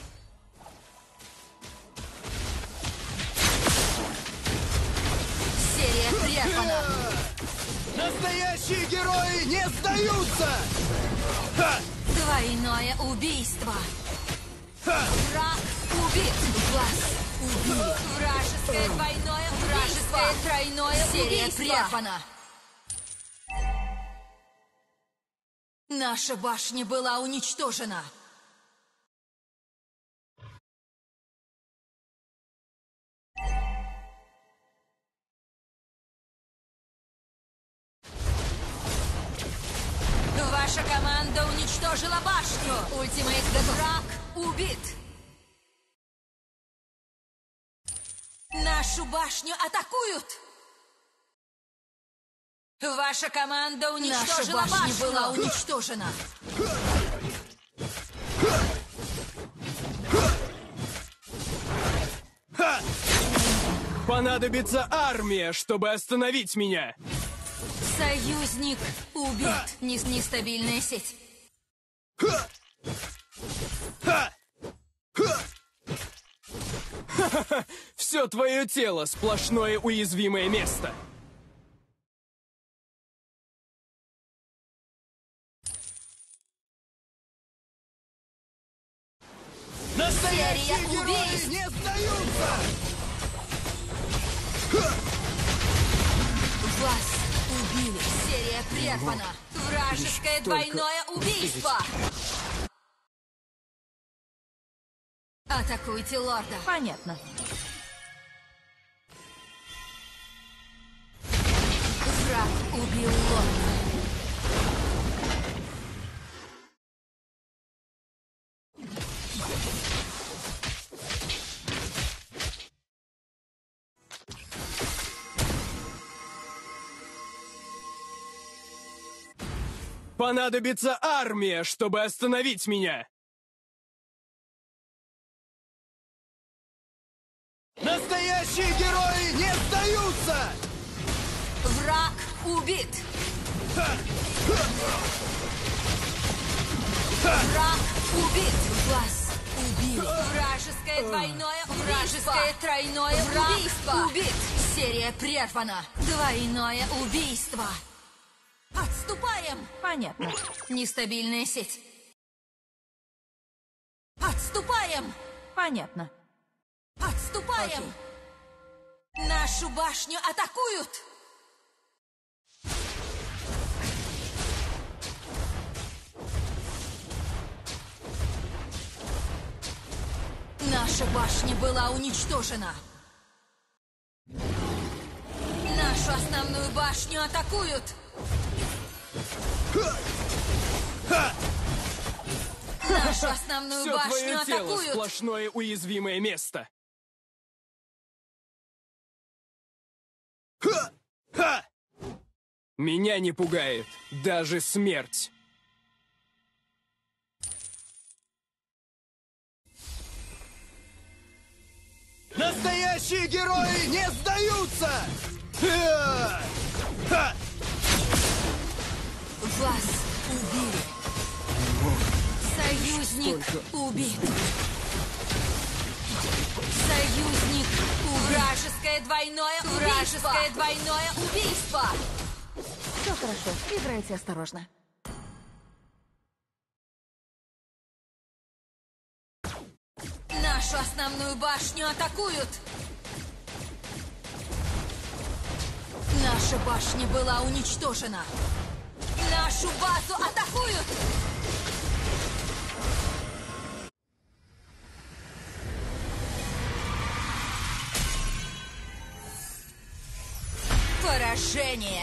Серия прервана. Настоящие герои не сдаются! Двойное убийство. Враг убит. Вас убили. Вражеское двойное убийство. Вражеское тройное Серия убийство. Прервана. Наша башня была уничтожена. Ваша команда уничтожила башню. Ультимейт готов. Враг убит. Нашу башню атакуют. Ваша команда уничтожила башню. Наша башня была уничтожена. Понадобится армия, чтобы остановить меня. Союзник убит. Нестабильная сеть. Все твое тело сплошное уязвимое место. Настоящие Серия герои убийств. не сдаются! Вас убили. Серия прервана. Вражеское двойное убийство. Атакуйте лорда. Понятно. Враг убил лорда. Понадобится армия, чтобы остановить меня! Настоящие герои не сдаются! Враг убит! Враг убит! Вас убили! Вражеское двойное убийство! Вражеское тройное убийство! Убит! Серия прервана! Двойное убийство! Отступаем! Понятно. Нестабильная сеть. Отступаем! Понятно. Отступаем! Окей. Нашу башню атакуют! Наша башня была уничтожена. Нашу основную башню атакуют. Нашу основную Все башню твое тело атакуют. сплошное уязвимое место. Меня не пугает даже смерть. Настоящие герои не сдаются! Вас убили. Союзник убит. Союзник убит. Вражеское двойное убийство. Вражеское двойное убийство. Все хорошо, играйте осторожно. Нашу основную башню атакуют. Наша башня была уничтожена. Нашу базу атакуют. Поражение.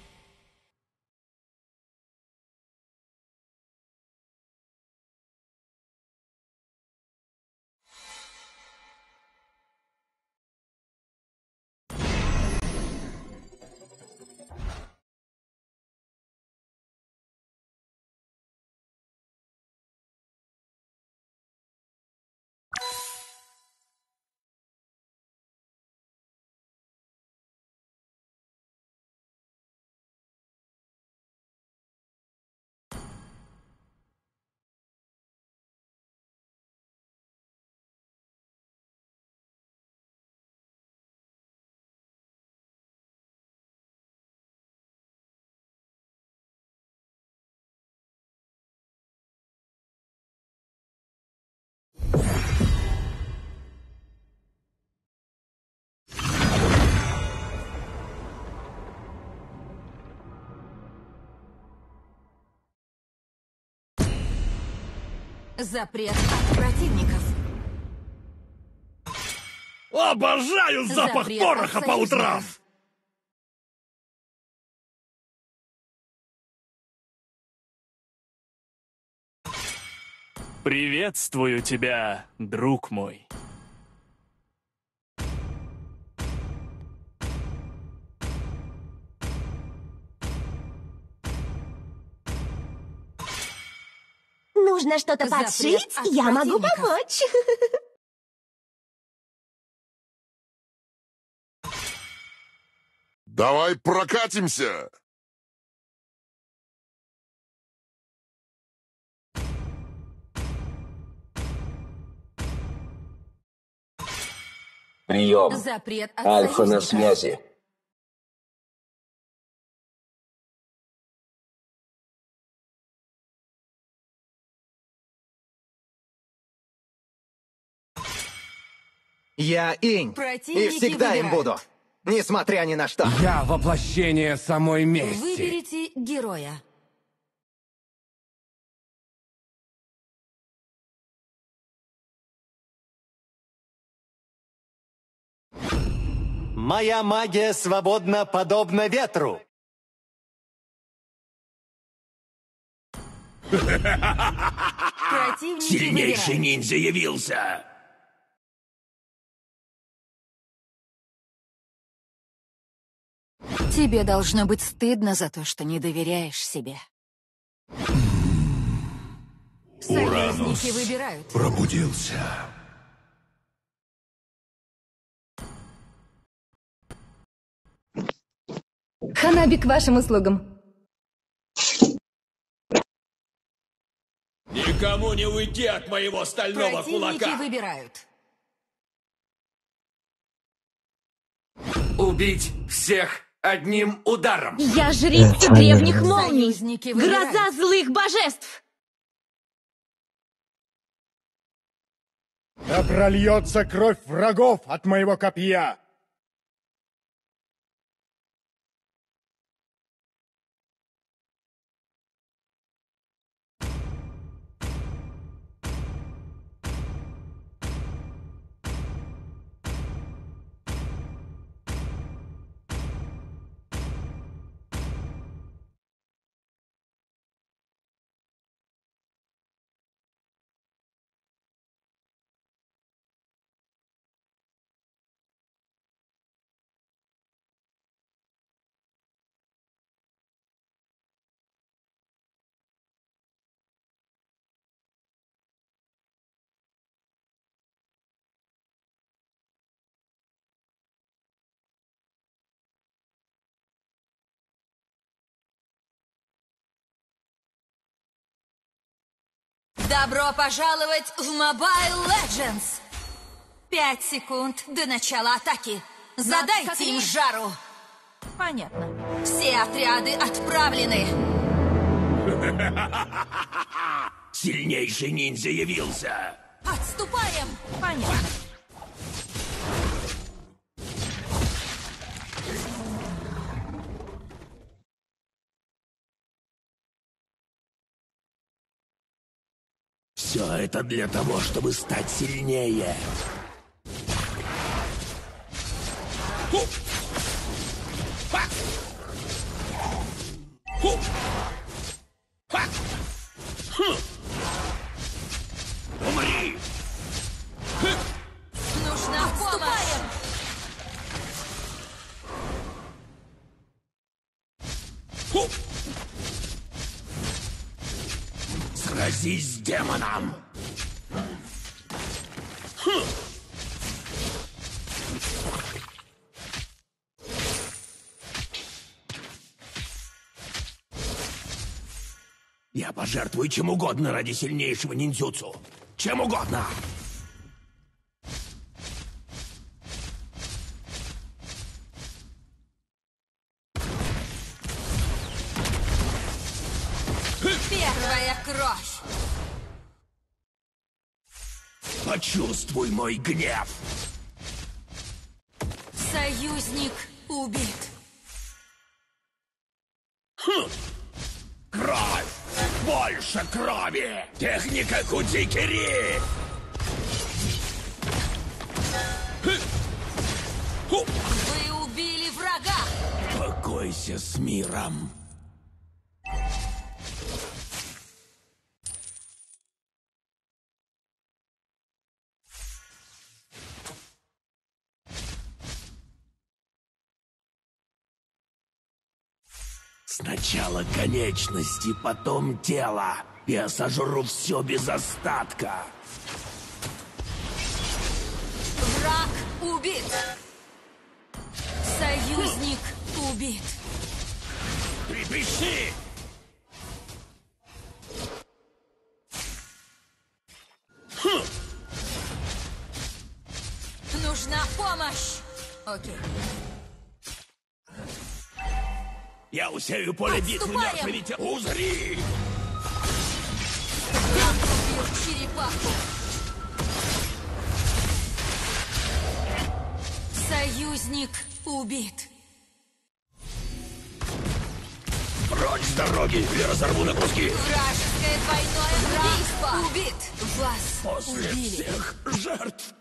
Запрет от противников. Обожаю запах Запрет пороха от по утрам! союзников. Приветствую тебя, друг мой. Нужно что-то Запрет подшить? от Я могу противников. помочь. Давай прокатимся! Прием. Запрет от Альфа на союзников. связи. Я Инь, и Противники всегда им буду, выбирают. несмотря ни на что. Я воплощение самой мести. Выберите героя. Моя магия свободна, подобно ветру. Противники Сильнейший выбирают. ниндзя явился! Тебе должно быть стыдно за то, что не доверяешь себе. Союзники выбирают. Пробудился. Ханаби к вашим услугам. Никому не уйти от моего стального Противники кулака! выбирают. Убить всех одним ударом. Я жрица древних молний. Союзники выбирают. Гроза злых божеств. Да прольется кровь врагов от моего копья! Добро пожаловать в Mobile Legends! 5 секунд до начала атаки. Задайте им жару. Понятно. Все отряды отправлены. Сильнейший ниндзя явился! Отступаем. Понятно. Все это для того, чтобы стать сильнее. Ху! Ха! Ху! Ха! Хм! Умри! Нужна помощь. Ху! Сразись с демоном! Хм! Я пожертвую чем угодно ради сильнейшего ниндзюцу. Чем угодно! Первая кровь. Почувствуй мой гнев! Союзник убит. Хм! Кровь! Больше крови! Техника Кудзикири! Вы убили врага! Покойся с миром! Сначала конечности, потом тело. Я сожру все без остатка. Враг убит. Союзник убит. Трепещи! Хм! Нужна помощь. Окей. Я усею поле битвы мертвыми телами. Узри! Я убил черепаху. Союзник убит. Прочь с дороги, или разорву на куски. Вражеское двойное убийство. Убит. Вас После убили. всех жертв.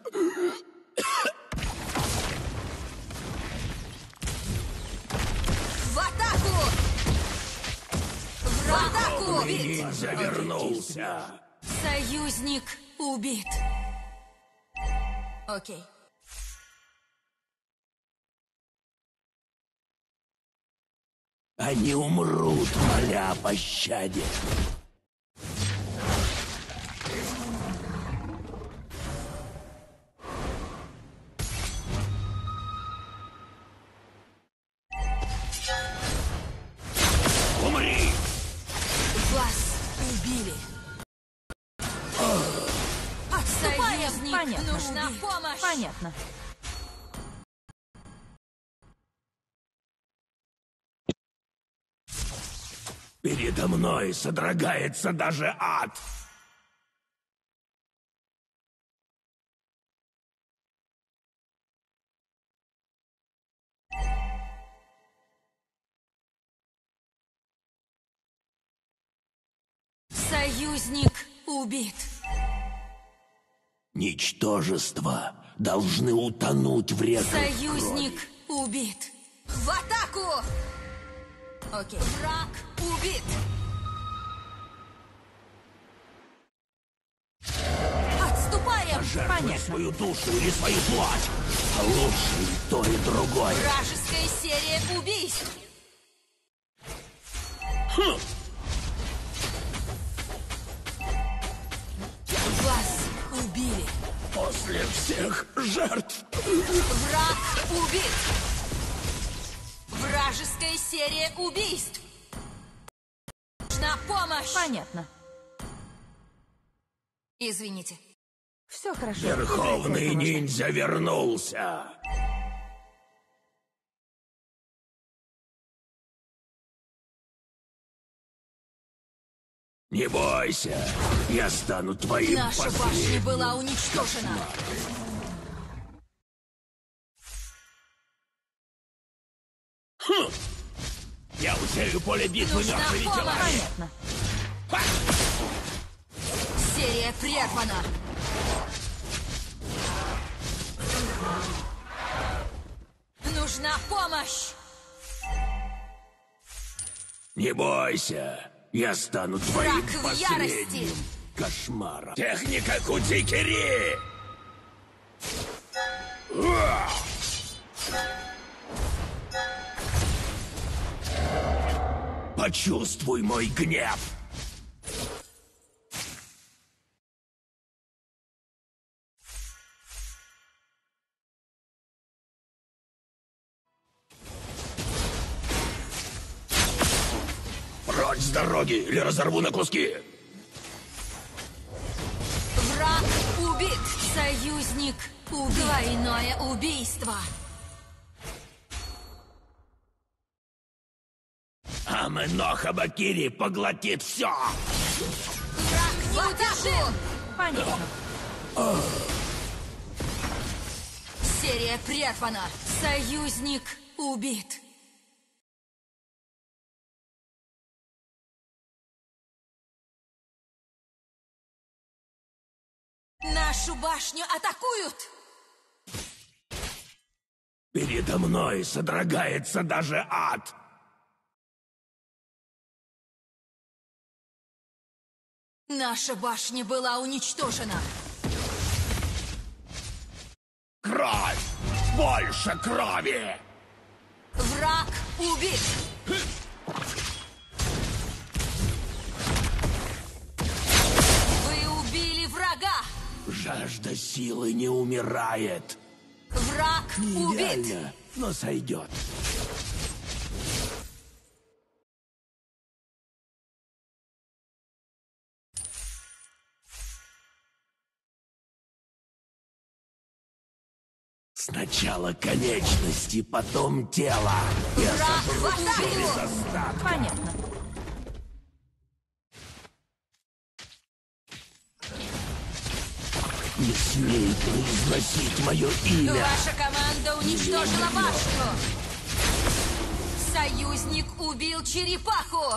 В атаку! В атаку! Убит! ниндзя вернулся. Союзник убит. Окей. Они умрут, моля о пощаде. Умри! Вас убили. Союзник, Понятно. нужна помощь. Понятно. Передо мной содрогается даже ад. Союзник убит. Ничтожества должны утонуть в реках Союзник крови. убит. В атаку! Окей. Враг убит. Отступаем! Пожертвуй свою душу или свою плоть, а лучше и то, и другое. Вражеская серия убийств. Вас убили. После всех жертв. Враг убит. Вражеская серия убийств. Нужна помощь. Понятно. Извините. Все хорошо. Верховный ниндзя вернулся. Не бойся, я стану твоим Наша последним. башня была уничтожена. Я усею поле битвы Нужна мертвыми помощь. телами. Понятно. Серия прервана. Нужна помощь. Не бойся, я стану твоим Враг в последним ярости. кошмаром. Техника Кудзикири! Почувствуй мой гнев. Прочь с дороги, или разорву на куски. Враг убит. Союзник убит. Двойное убийство. Аменоха Бакири поглотит все. Враг неудержим. Понятно. Серия прервана. Союзник убит. Нашу башню атакуют! Передо мной содрогается даже ад. Наша башня была уничтожена. Кровь! Больше крови! Враг убит. Вы убили врага. Жажда силы не умирает. Враг Не убит. идеально, но сойдет. Сначала конечности, потом тело. Я Враг сожру в атаку! всё без остатка. Понятно. Не смей произносить мое имя. Ваша команда уничтожила башню. Союзник убил черепаху.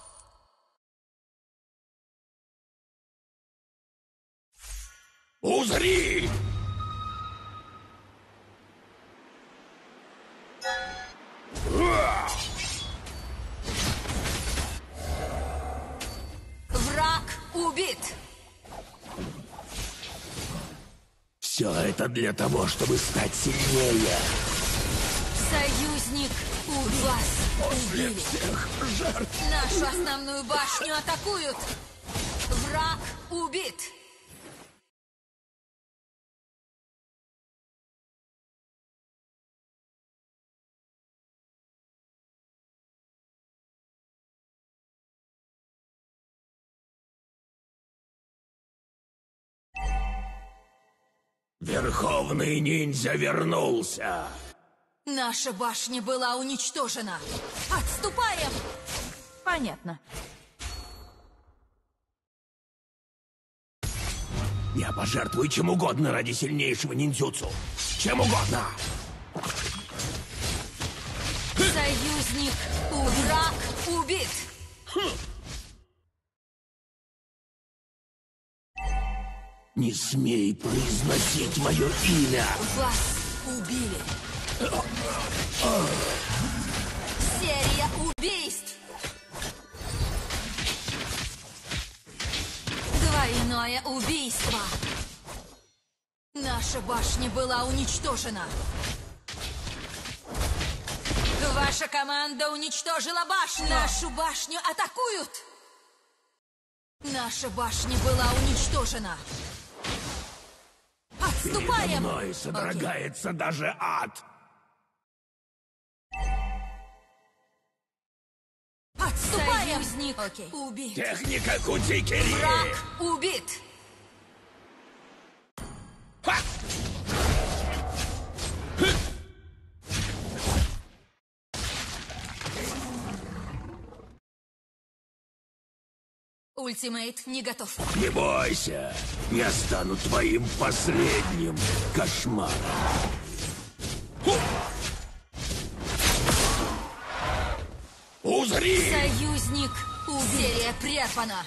Узри! Все это для того, чтобы стать сильнее. Союзник убит. Вас После убили. всех жертв. Нашу основную башню атакуют. Враг убит. Верховный ниндзя вернулся. Наша башня была уничтожена. Отступаем! Понятно. Я пожертвую чем угодно ради сильнейшего ниндзюцу. Чем угодно. Союзник враг убит. Не смей произносить мое имя. Вас убили. Серия убийств. Двойное убийство. Наша башня была уничтожена. Ваша команда уничтожила башню. Нашу башню атакуют. Наша башня была уничтожена. Отступаем! Передо мной содрогается даже ад. Отступаем! Союзник убит. Техника Кутикери. Враг убит. Ха! Ультимейт не готов. Не бойся, я стану твоим последним кошмаром. Узри! Союзник убит. Серия прервана.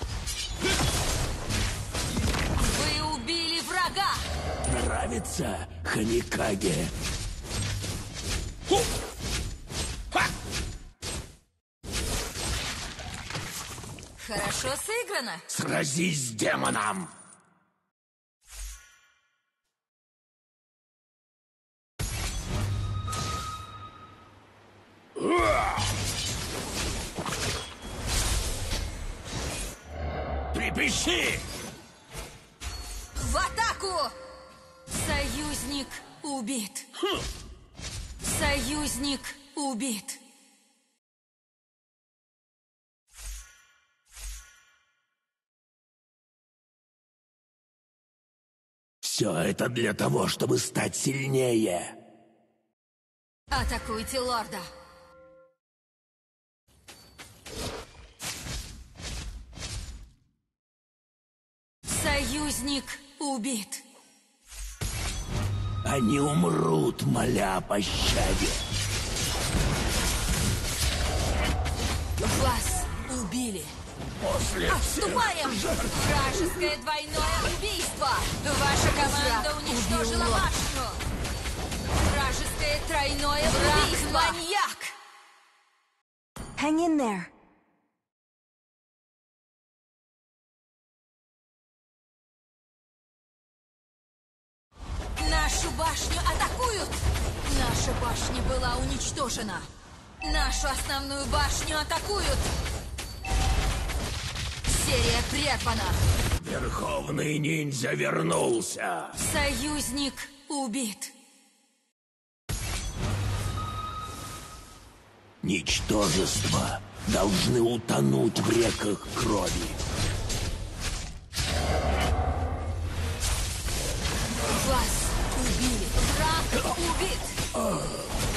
Вы убили врага. Нравится, Ханикаге? Хорошо сыграно. Сразись с демоном! Трепещи! В атаку! Союзник убит. Союзник убит. Все это для того, чтобы стать сильнее. Атакуйте лорда. Союзник убит. Они умрут, моля о пощаде. Вас убили. После Отступаем! Вражеское двойное убийство! Ваша команда уничтожила башню! Вражеское тройное убийство! Маньяк! Hang in there. Нашу башню атакуют! Наша башня была уничтожена! Нашу основную башню атакуют! Серия прервана! Верховный ниндзя вернулся! Союзник убит! Ничтожества должны утонуть в реках крови. Вас убили! Враг убит!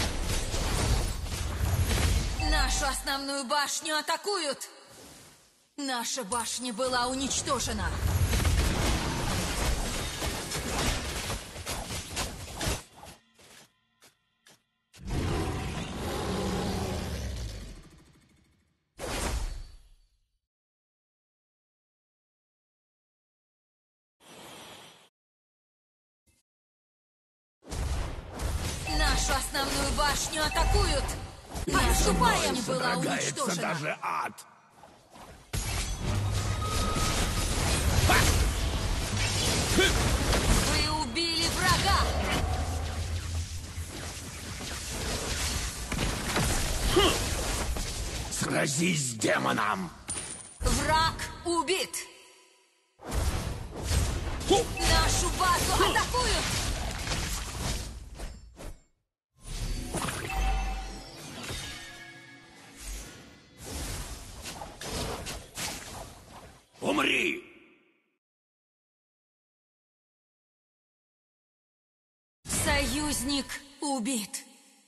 Нашу основную башню атакуют! Наша башня была уничтожена! Нашу основную башню атакуют! Отступаем! Была уничтожена! Даже ад! Вы убили врага! Сразись с демоном! Враг убит! Нашу базу атакуют! Умри! Союзник убит!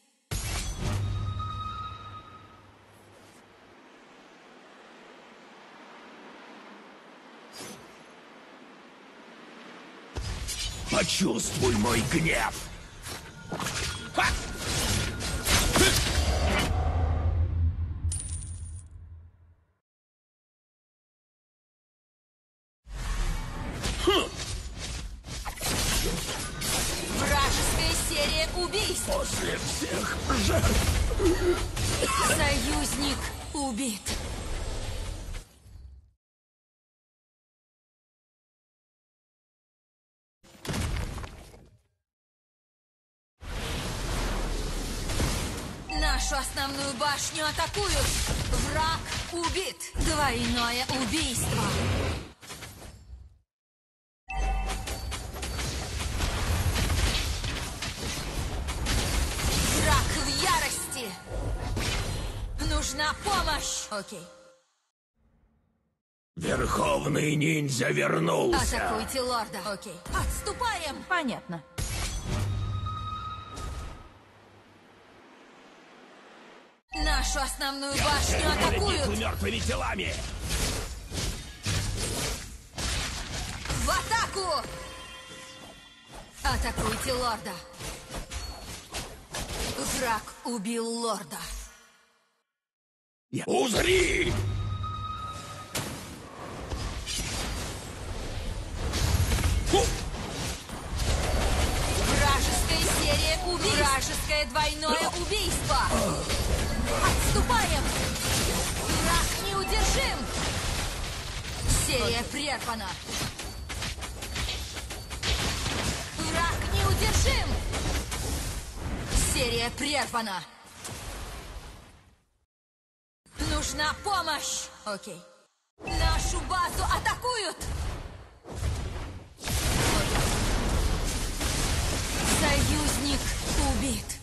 Почувствуй мой гнев! Ха! Вражеская серия убийств! После всех жертв! Союзник убит! Нашу основную башню атакуют! Враг убит! Двойное убийство! Враг в ярости! Нужна помощь! Окей. Верховный ниндзя вернулся! Атакуйте лорда! Окей. Отступаем! Понятно. Нашу основную башню атакуют! Мертвыми телами! В атаку! Атакуйте лорда! Враг убил лорда! Узри! Вражеская серия убийств! Вражеское двойное убийство! Отступаем! Враг неудержим! Серия прервана! Враг неудержим! Серия прервана! Нужна помощь! Окей. Нашу базу атакуют! Союзник убит!